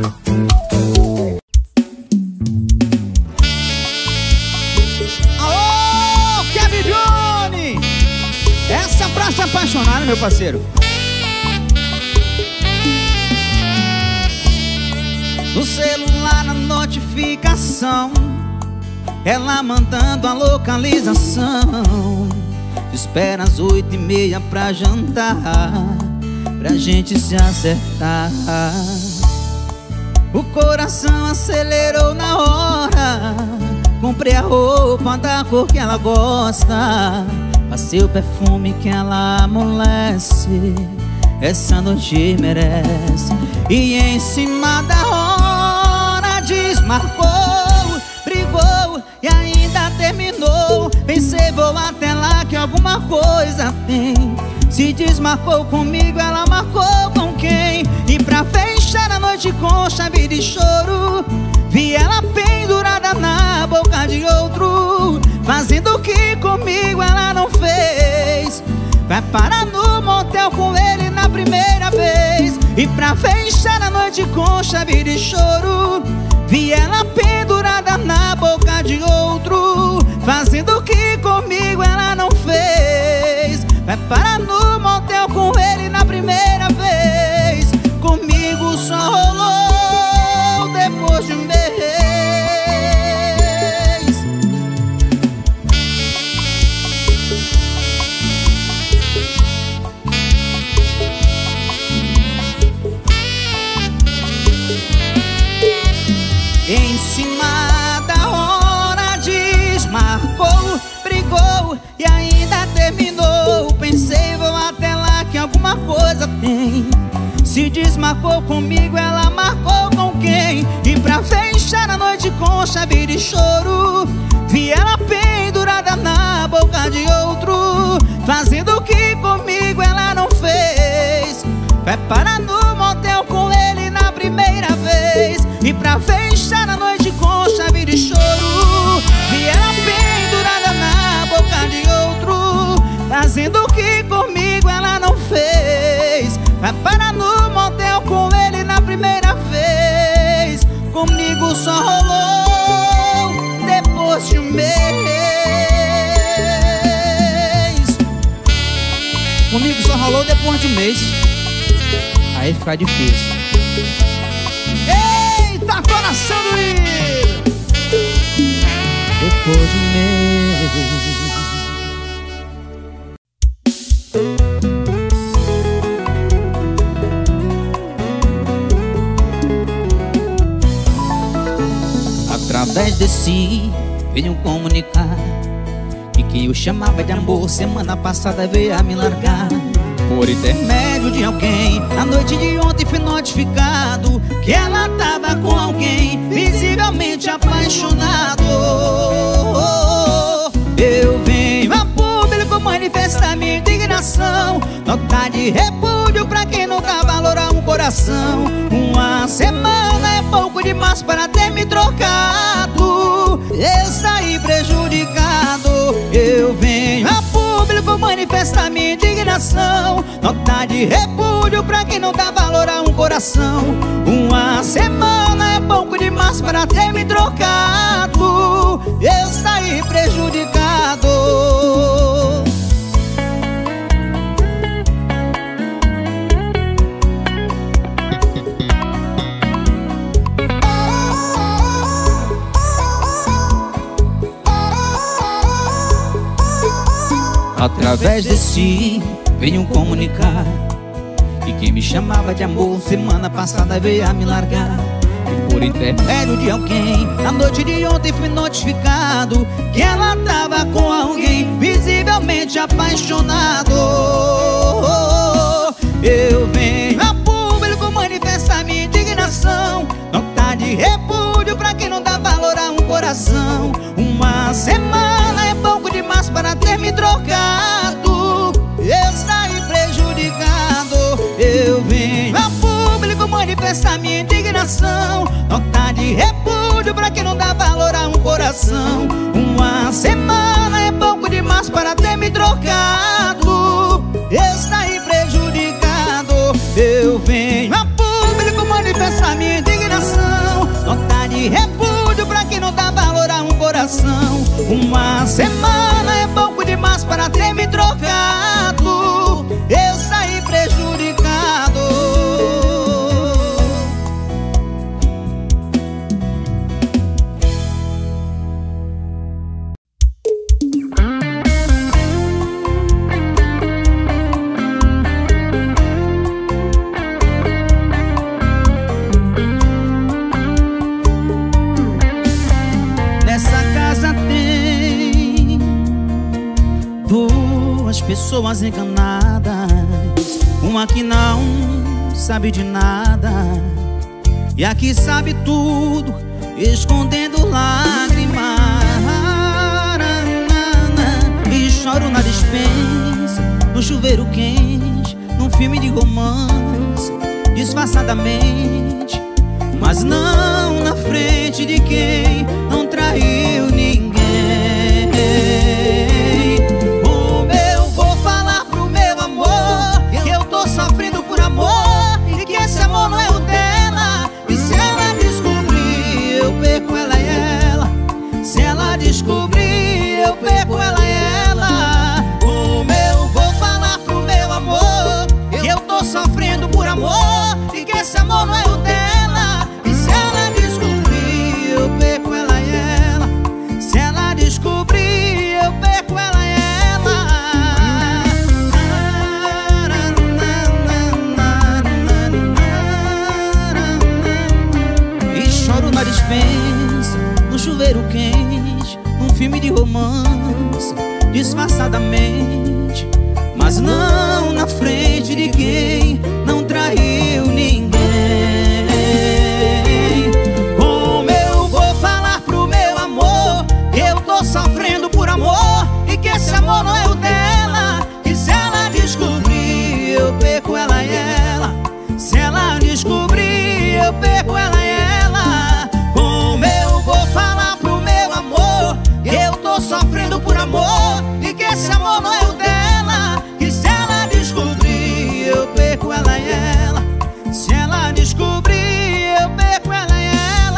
Alô, Kevin Johnny! Essa é pra se apaixonar, meu parceiro. No celular, na notificação, ela mandando a localização. Te espera às oito e meia pra jantar, pra gente se acertar. O coração acelerou na hora. Comprei a roupa da cor que ela gosta, passei o perfume que ela amolece. Essa noite merece. E em cima da hora desmarcou, brigou e ainda terminou. Pensei, vou até lá que alguma coisa tem. Se desmarcou comigo, ela marcou com quem? E pra fechar a noite com chave de choro, vi ela pendurada na boca de outro, fazendo o que comigo ela não fez. Vai parar no motel com ele na primeira vez. E pra fechar a noite com chave de choro, vi ela pendurada na boca de outro, fazendo o que comigo ela não fez. Vai parar no motel com ele na primeira vez. Comigo só rolou depois de um mês. em cima da hora desmarcou, brigou e ainda terminou. Pensei, vou até lá que alguma coisa tem. Se desmarcou comigo, ela marcou com quem? E pra fechar a noite com chave de choro, vi ela pendurada na boca de outro, fazendo o que comigo ela não fez. Vai parar no motel com ele na primeira vez. E pra fechar a noite com chave de choro, vi ela pendurada na boca de outro, fazendo o que comigo ela não fez. Vai parar no motel com ele na primeira vez. Comigo só rolou depois de um mês. Comigo só rolou depois de um mês. Aí fica difícil. Eita, coração do Rio! Depois de um mês. Através desse veio comunicar que quem eu chamava de amor semana passada veio a me largar. Por intermédio de alguém, na noite de ontem fui notificado que ela tava com alguém visivelmente apaixonado. Eu venho a público manifestar minha indignação, nota de repúdio pra quem não dá valor a um coração. Uma semana é pouco demais para ter me trocado, eu saí prejudicado. Eu venho a público manifestar minha indignação, nota de repúdio pra quem não dá valor a um coração. Uma semana é pouco demais para ter me trocado, eu saí prejudicado. Através desse venho comunicar que quem me chamava de amor semana passada veio a me largar. E por intermédio de alguém, na noite de ontem fui notificado que ela tava com alguém visivelmente apaixonado. Eu venho a público manifestar minha indignação, nota de repúdio pra quem não dá valor a um coração. Uma semana é pouco demais para ter me trocado, eu saí prejudicado. Eu venho a público manifestar minha indignação, nota de repúdio pra quem não dá valor a um coração. Uma semana é pouco demais para ter me trocado, eu saí prejudicado. Eu venho a público manifestar minha indignação, nota de repúdio pra quem não dá valor a um coração. Uma semana é pouco demais para ter me trocado, eu saí prejudicado. Pessoas enganadas, uma que não sabe de nada e a que sabe tudo, escondendo lágrimas. E choro na despensa, no chuveiro quente, num filme de romance, disfarçadamente, mas não na frente de quem não traiu ninguém. Não é o dela, e se ela descobrir, eu perco ela e ela. Se ela descobrir, eu perco ela e ela. Como eu vou falar pro meu amor que eu tô sofrendo por amor e que esse amor não é o dela? E se ela descobrir, eu perco ela e ela. Se ela descobrir, eu perco ela e ela. Choro na despensa, chuveiro quente, um filme de romance, disfarçadamente, mas não na frente de quem não traiu ninguém. Como eu vou falar pro meu amor que eu tô sofrendo por amor e que esse amor não é o dela? E se ela descobrir, eu perco ela e ela. Se ela descobrir, eu perco ela e ela. Como eu vou falar pro meu amor que eu tô sofrendo por amor e que esse amor não é o dela? E se ela descobrir, eu perco ela e ela. Se ela descobrir, eu perco ela e ela.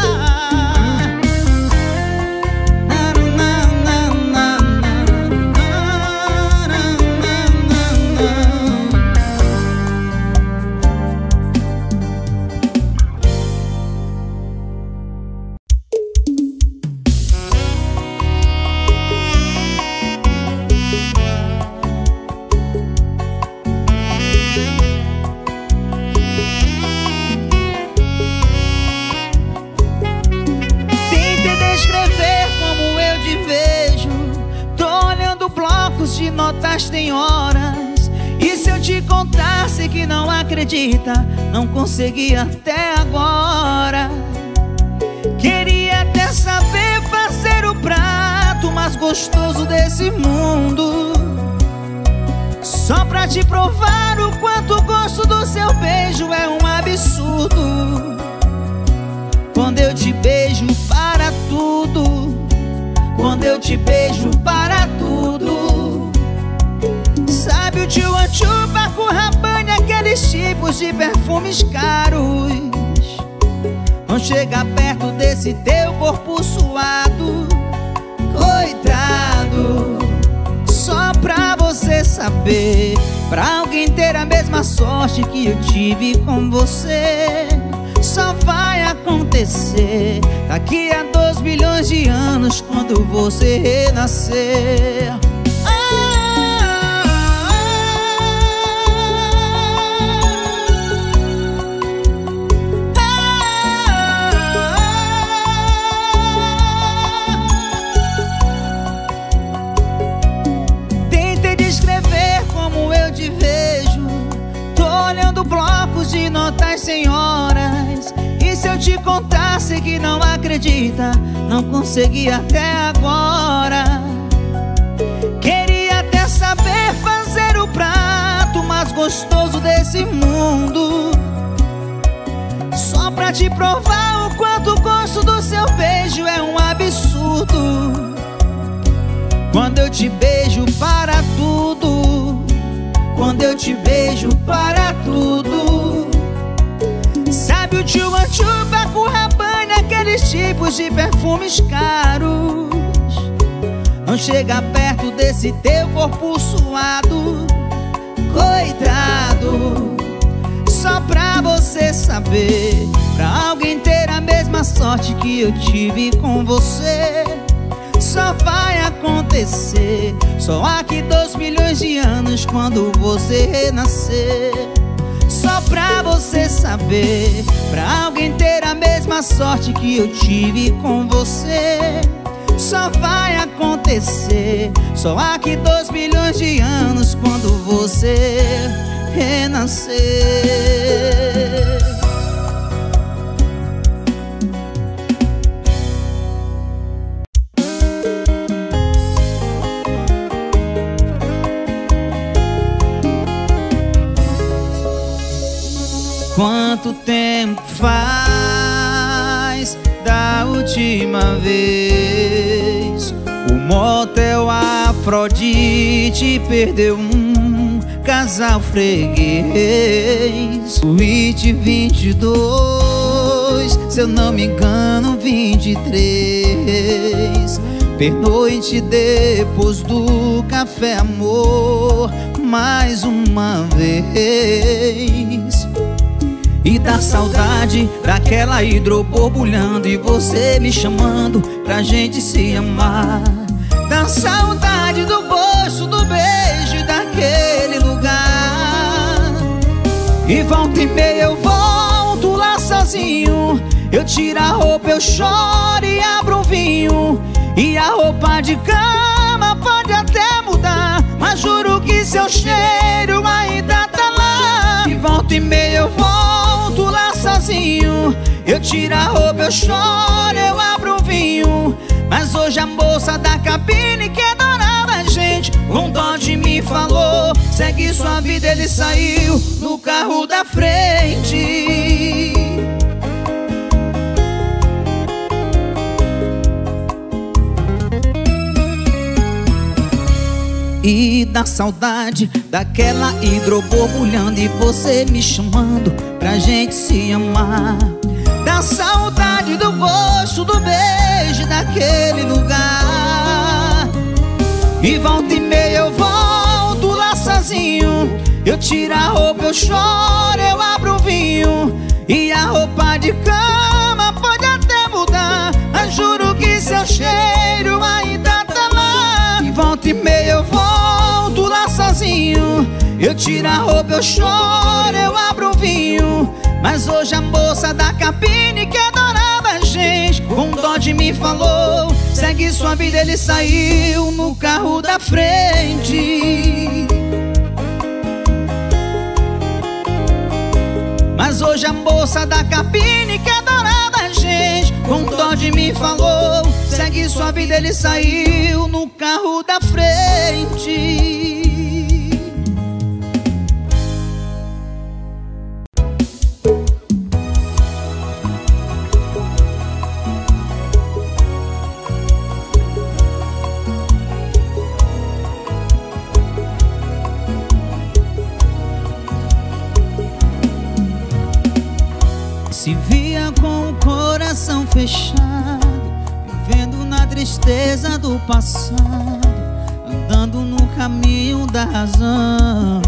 De notas tem horas, e se eu te contasse que não acredita, não consegui até agora. Queria até saber fazer o prato mais gostoso desse mundo, só pra te provar o quanto o gosto do seu beijo é um absurdo. Quando eu te beijo para tudo, quando eu te beijo para tudo. Sabe o tio Anchu, Paco Rabanne, aqueles tipos de perfumes caros não chega perto desse teu corpo suado. Coitado, só pra você saber, pra alguém ter a mesma sorte que eu tive com você, só vai acontecer daqui a dois bilhões de anos, quando você renascer. Blocos de notas sem horas, e se eu te contasse que não acredita, não consegui até agora. Queria até saber fazer o prato mais gostoso desse mundo, só pra te provar o quanto o gosto do seu beijo é um absurdo. Quando eu te beijo para tudo, quando eu te beijo para tudo. Sabe o tio Anchu, Paco Rabanne, aqueles tipos de perfumes caros não chega perto desse teu corpo suado. Coitado, só pra você saber, pra alguém ter a mesma sorte que eu tive com você, só vai acontecer só aqui dois milhões de anos, quando você renascer. Só pra você saber, pra alguém ter a mesma sorte que eu tive com você, só vai acontecer só aqui dois bilhões de anos, quando você renascer. Quanto tempo faz da última vez o motel Afrodite perdeu um casal freguês? Suíte vinte e dois, se eu não me engano vinte e três. Pernoite depois do café, amor, mais uma vez. E da saudade daquela hidro borbulhando e você me chamando pra gente se amar. Da saudade do gosto do beijo e daquele lugar. E volta e meia eu volto lá sozinho, eu tiro a roupa, eu choro e abro um vinho. a roupa de cama pode até mudar, mas juro que seu cheiro ainda tá lá. E volta e meia eu volto lá sozinho, eu tiro a roupa, eu choro, eu abro o vinho. Mas hoje a moça da cabine que adorava a gente com dó de mim falou: segue sua vida, ele saiu no carro da frente. E da saudade daquela hidroborbulhando e você me chamando pra gente se amar. Da saudade do gosto do beijo daquele lugar. E volta e meia eu volto lá sozinho, eu tiro a roupa, eu choro, eu abro o vinho. E a roupa de cama pode até mudar, mas juro que seu cheiro ainda tá lá. E volta e meia eu volto lá sozinho, eu tiro a roupa, eu choro, eu abro o vinho. Mas hoje a moça da cabine que adorava a gente com dó de mim falou: segue sua vida, ele saiu no carro da frente. Mas hoje a moça da cabine que adorava a gente com dó de mim falou: segue sua vida, ele saiu no carro da frente. Se via com o coração fechado, vivendo na tristeza do passado, andando no caminho da razão.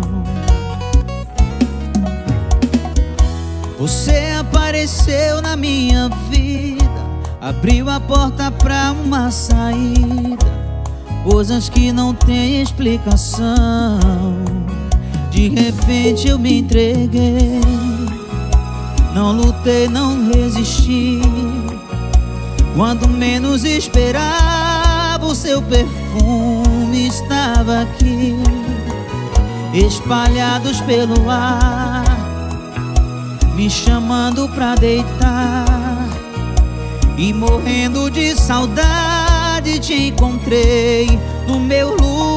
Você apareceu na minha vida, abriu a porta pra uma saída, coisas que não têm explicação. De repente eu me entreguei, não lutei, não resisti. Quando menos esperava, o seu perfume estava aqui, espalhados pelo ar, me chamando pra deitar. E morrendo de saudade te encontrei no meu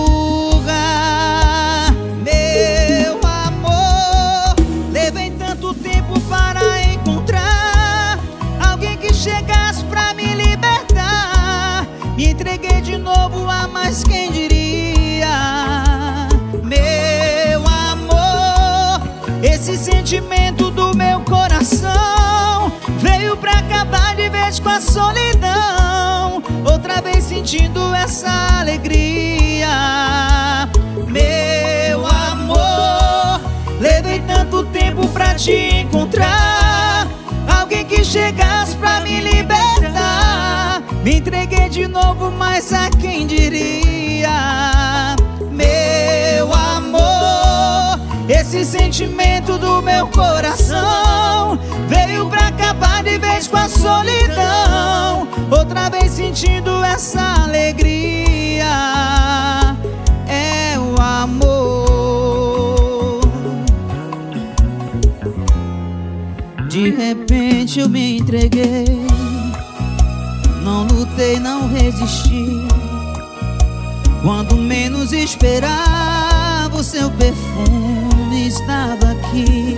lugar. Meu amor, levei tanto tempo para encontrar alguém que chegasse pra me libertar. Me entreguei de novo a mais, quem diria. Meu amor, esse sentimento do meu coração veio pra acabar de vez com a solidão, outra vez sentindo essa alegria. Meu amor, levei tanto tempo pra te encontrar alguém que chegasse pra me libertar. Me entreguei de novo, mas a quem diria. Meu amor, esse sentimento do meu coração veio pra acabar de vez com a solidão, outra vez sentindo essa alegria. É o amor. De repente eu me entreguei, não lutei, não resisti. Quando menos esperava, o seu perfume estava aqui,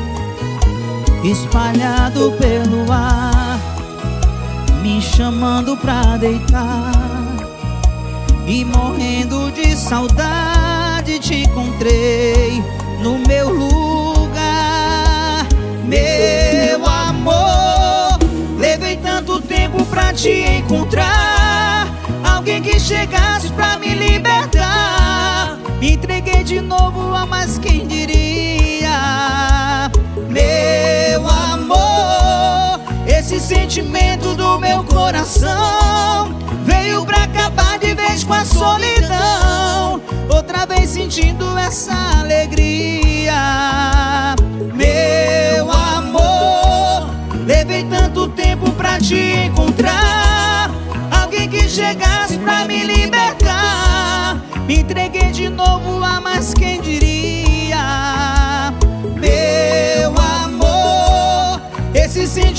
espalhado pelo ar, me chamando pra deitar. E morrendo de saudade te encontrei no meu lugar. Meu amor, levei tanto tempo pra te encontrar alguém que chegasse pra me libertar. Me entreguei de novo a mais, quem diria. Meu amor, esse sentimento do meu coração veio pra acabar de vez com a solidão, outra vez sentindo essa alegria. Meu amor, levei tanto tempo pra te encontrar alguém que chega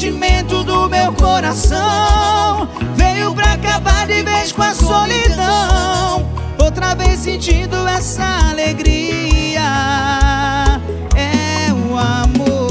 sentimento do meu coração veio pra acabar de vez com a solidão. Outra vez sentindo essa alegria, é o amor.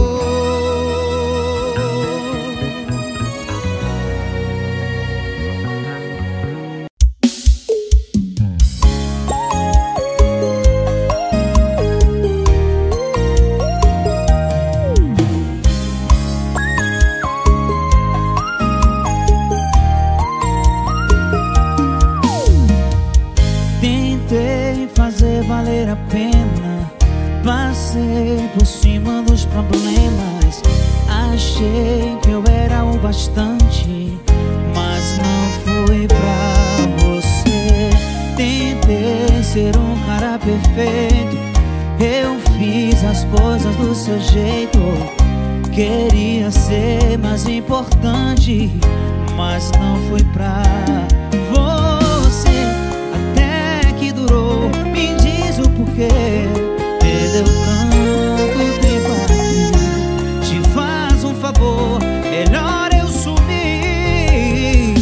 Valer a pena, passei por cima dos problemas. Achei que eu era o bastante, mas não fui pra você. Tentei ser um cara perfeito, eu fiz as coisas do seu jeito. Queria ser mais importante, mas não fui pra você. Até que durou, me diz o porquê. Perdeu tanto tempo aqui. Te faz um favor, melhor eu sumir.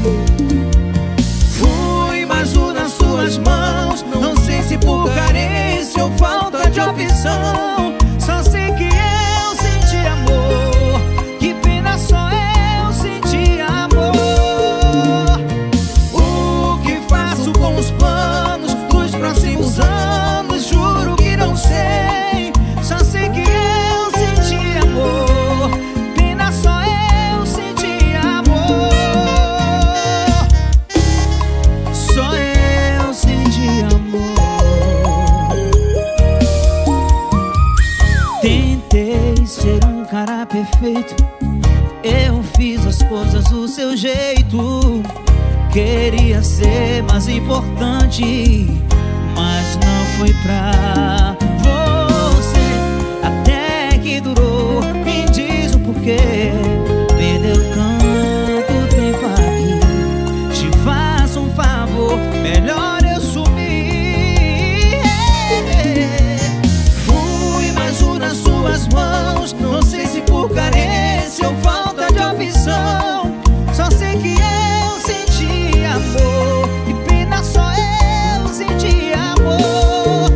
Fui mais um nas suas mãos, não sei se por carência ou falta de opção. Só sei que eu senti amor, que pena só eu senti amor. O que faço com os planos dos próximos anos, juro que não sei. Só sei que eu senti amor, pena só eu senti amor. Só eu senti amor. Tentei ser um cara perfeito, eu fiz as coisas do seu jeito. Queria ser mais importante, mas não foi pra você. Até que durou, me diz o porquê. Perdeu tanto tempo aqui. Te faço um favor, melhor eu sumir. Fui mais um nas suas mãos, não sei se por carência ou falta de opção. Só sei que eu senti amor, e pena só eu senti amor.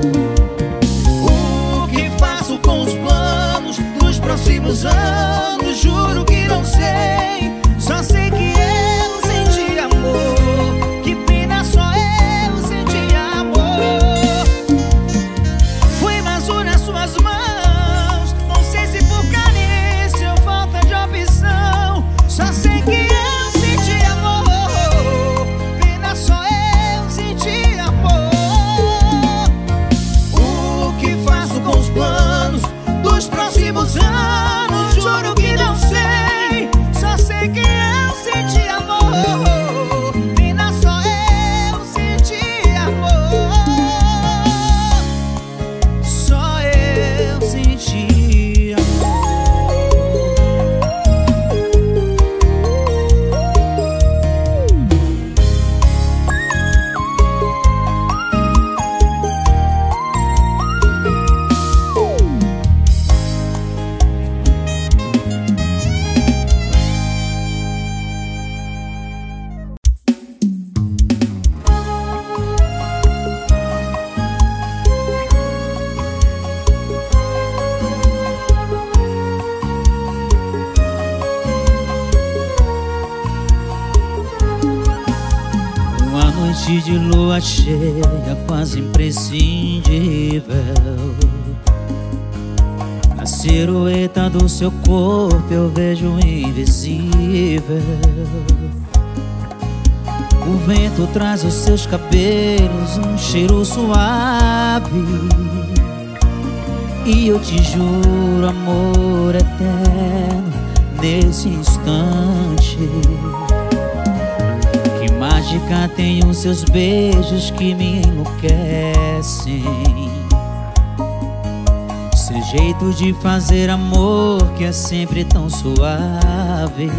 O que faço com os planos dos próximos anos, juro que não sei. Só sei que eu senti amor, que pena só eu senti amor. Fui mais um nas suas mãos, não sei se por carência ou falta de opção. Só sei que eu senti amor, pena só eu senti amor. O que faço com os planos dos próximos anos, juro que não sei. Só sei que eu senti amor, pena só eu senti amor. Só eu senti amor. Uma noite de lua cheia, quase imprescindível. Na silhueta do seu corpo eu vejo invisível. O vento traz os seus cabelos, um cheiro suave. E eu te juro, amor eterno, nesse instante. Que mágica tem os seus beijos que me enlouquecem. Seu jeito de fazer amor que é sempre tão suave.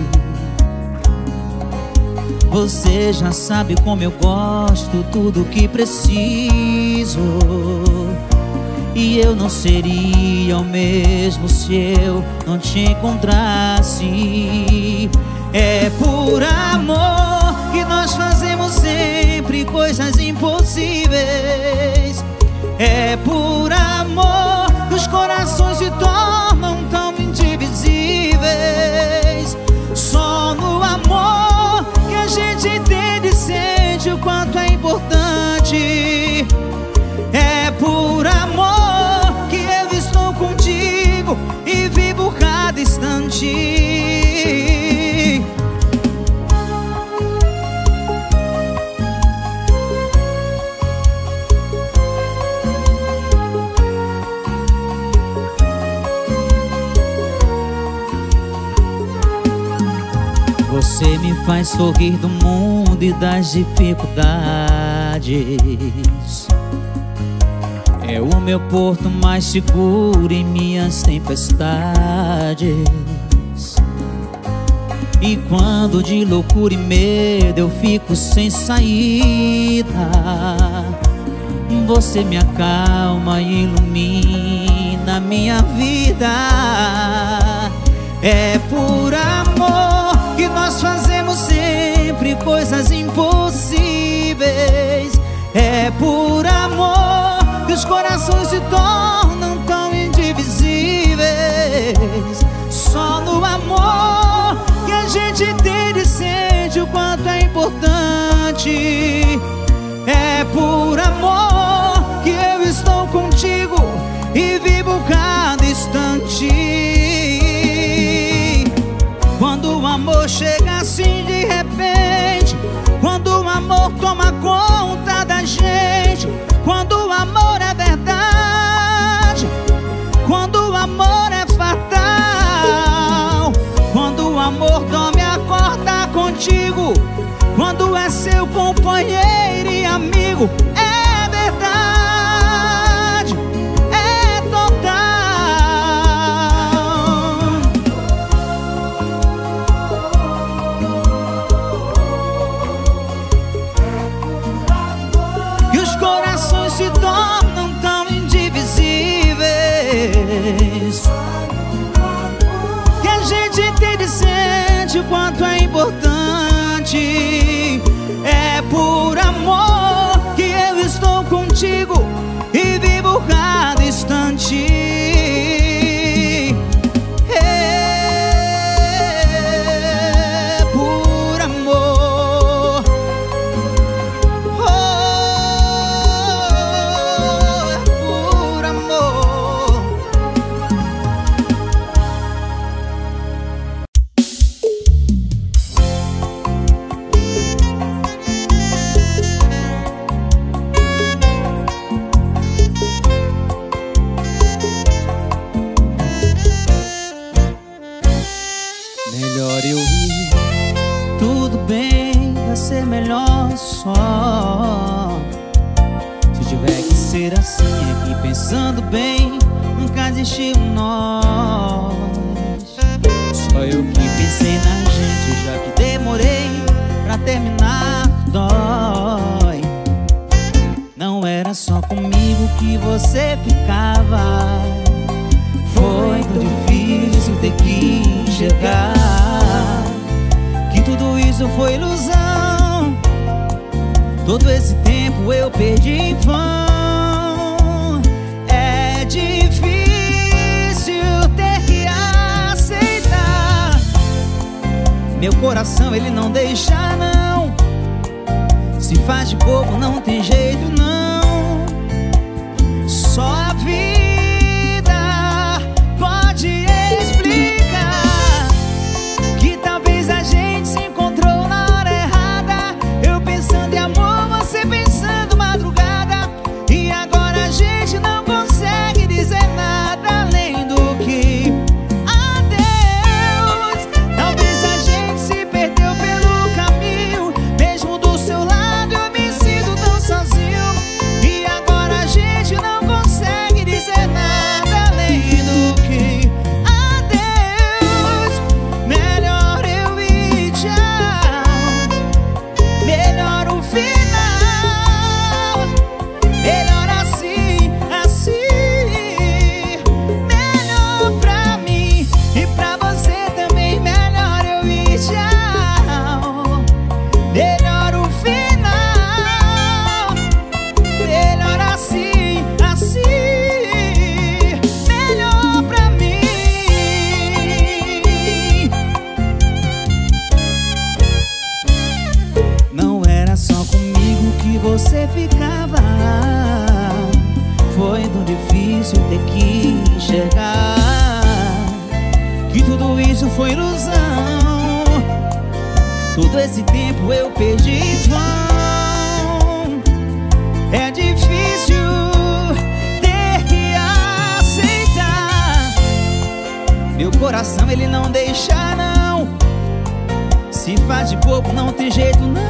Você já sabe como eu gosto, tudo que preciso. e eu não seria o mesmo se eu não te encontrasse. É por amor que nós fazemos sempre coisas impossíveis. É por amor que os corações se tornam tão indivisíveis. Só no amor que a gente entende e sente o quanto é importante. É por amor que eu estou contigo e vivo cada instante. Você me faz sorrir do mundo e das dificuldades. É o meu porto mais seguro em minhas tempestades. E quando de loucura e medo eu fico sem saída, você me acalma e ilumina minha vida. É por amor que nós fazemos sempre coisas impossíveis. É por amor que os corações se tornam tão indivisíveis. Só no amor que a gente entende e sente o quanto é importante. É por amor que eu estou contigo e vivo cada instante. Quando o amor chega assim de repente, quando o amor toma conta da gente, quando o amor é verdade, quando o amor é fatal, quando o amor dorme acorda contigo, quando é seu companheiro e amigo, é verdade, é total. E os corações se tornam tão indivisíveis que a gente entende e sente o quanto é importante. É por amor que eu estou contigo e vivo cada instante. É por amor. Oh, é por amor. Melhor eu ir, tudo bem, vai ser melhor só. Se tiver que ser assim, aqui pensando bem, nunca existiu nós. Só eu que pensei na gente, já que demorei pra terminar, dói. Não era só comigo que você ficava. Foi tão difícil ter que enxergar que tudo isso foi ilusão. Todo esse tempo eu perdi em vão. É difícil ter que aceitar. Meu coração ele não deixa não. Se faz de bobo não tem jeito não. Só a vida pode explicar que talvez a gente se encontrou na hora errada. Eu pensando em amor, você pensando madrugada, e agora a gente não consegue dizer nada além do que adeus. Talvez a gente se perdeu pelo caminho. Mesmo do seu lado eu me sinto tão sozinho. você ficava. Foi tão difícil ter que enxergar que tudo isso foi ilusão. Todo esse tempo eu perdi em vão. É difícil ter que aceitar. Meu coração ele não deixa não. Se faz de bobo não tem jeito não.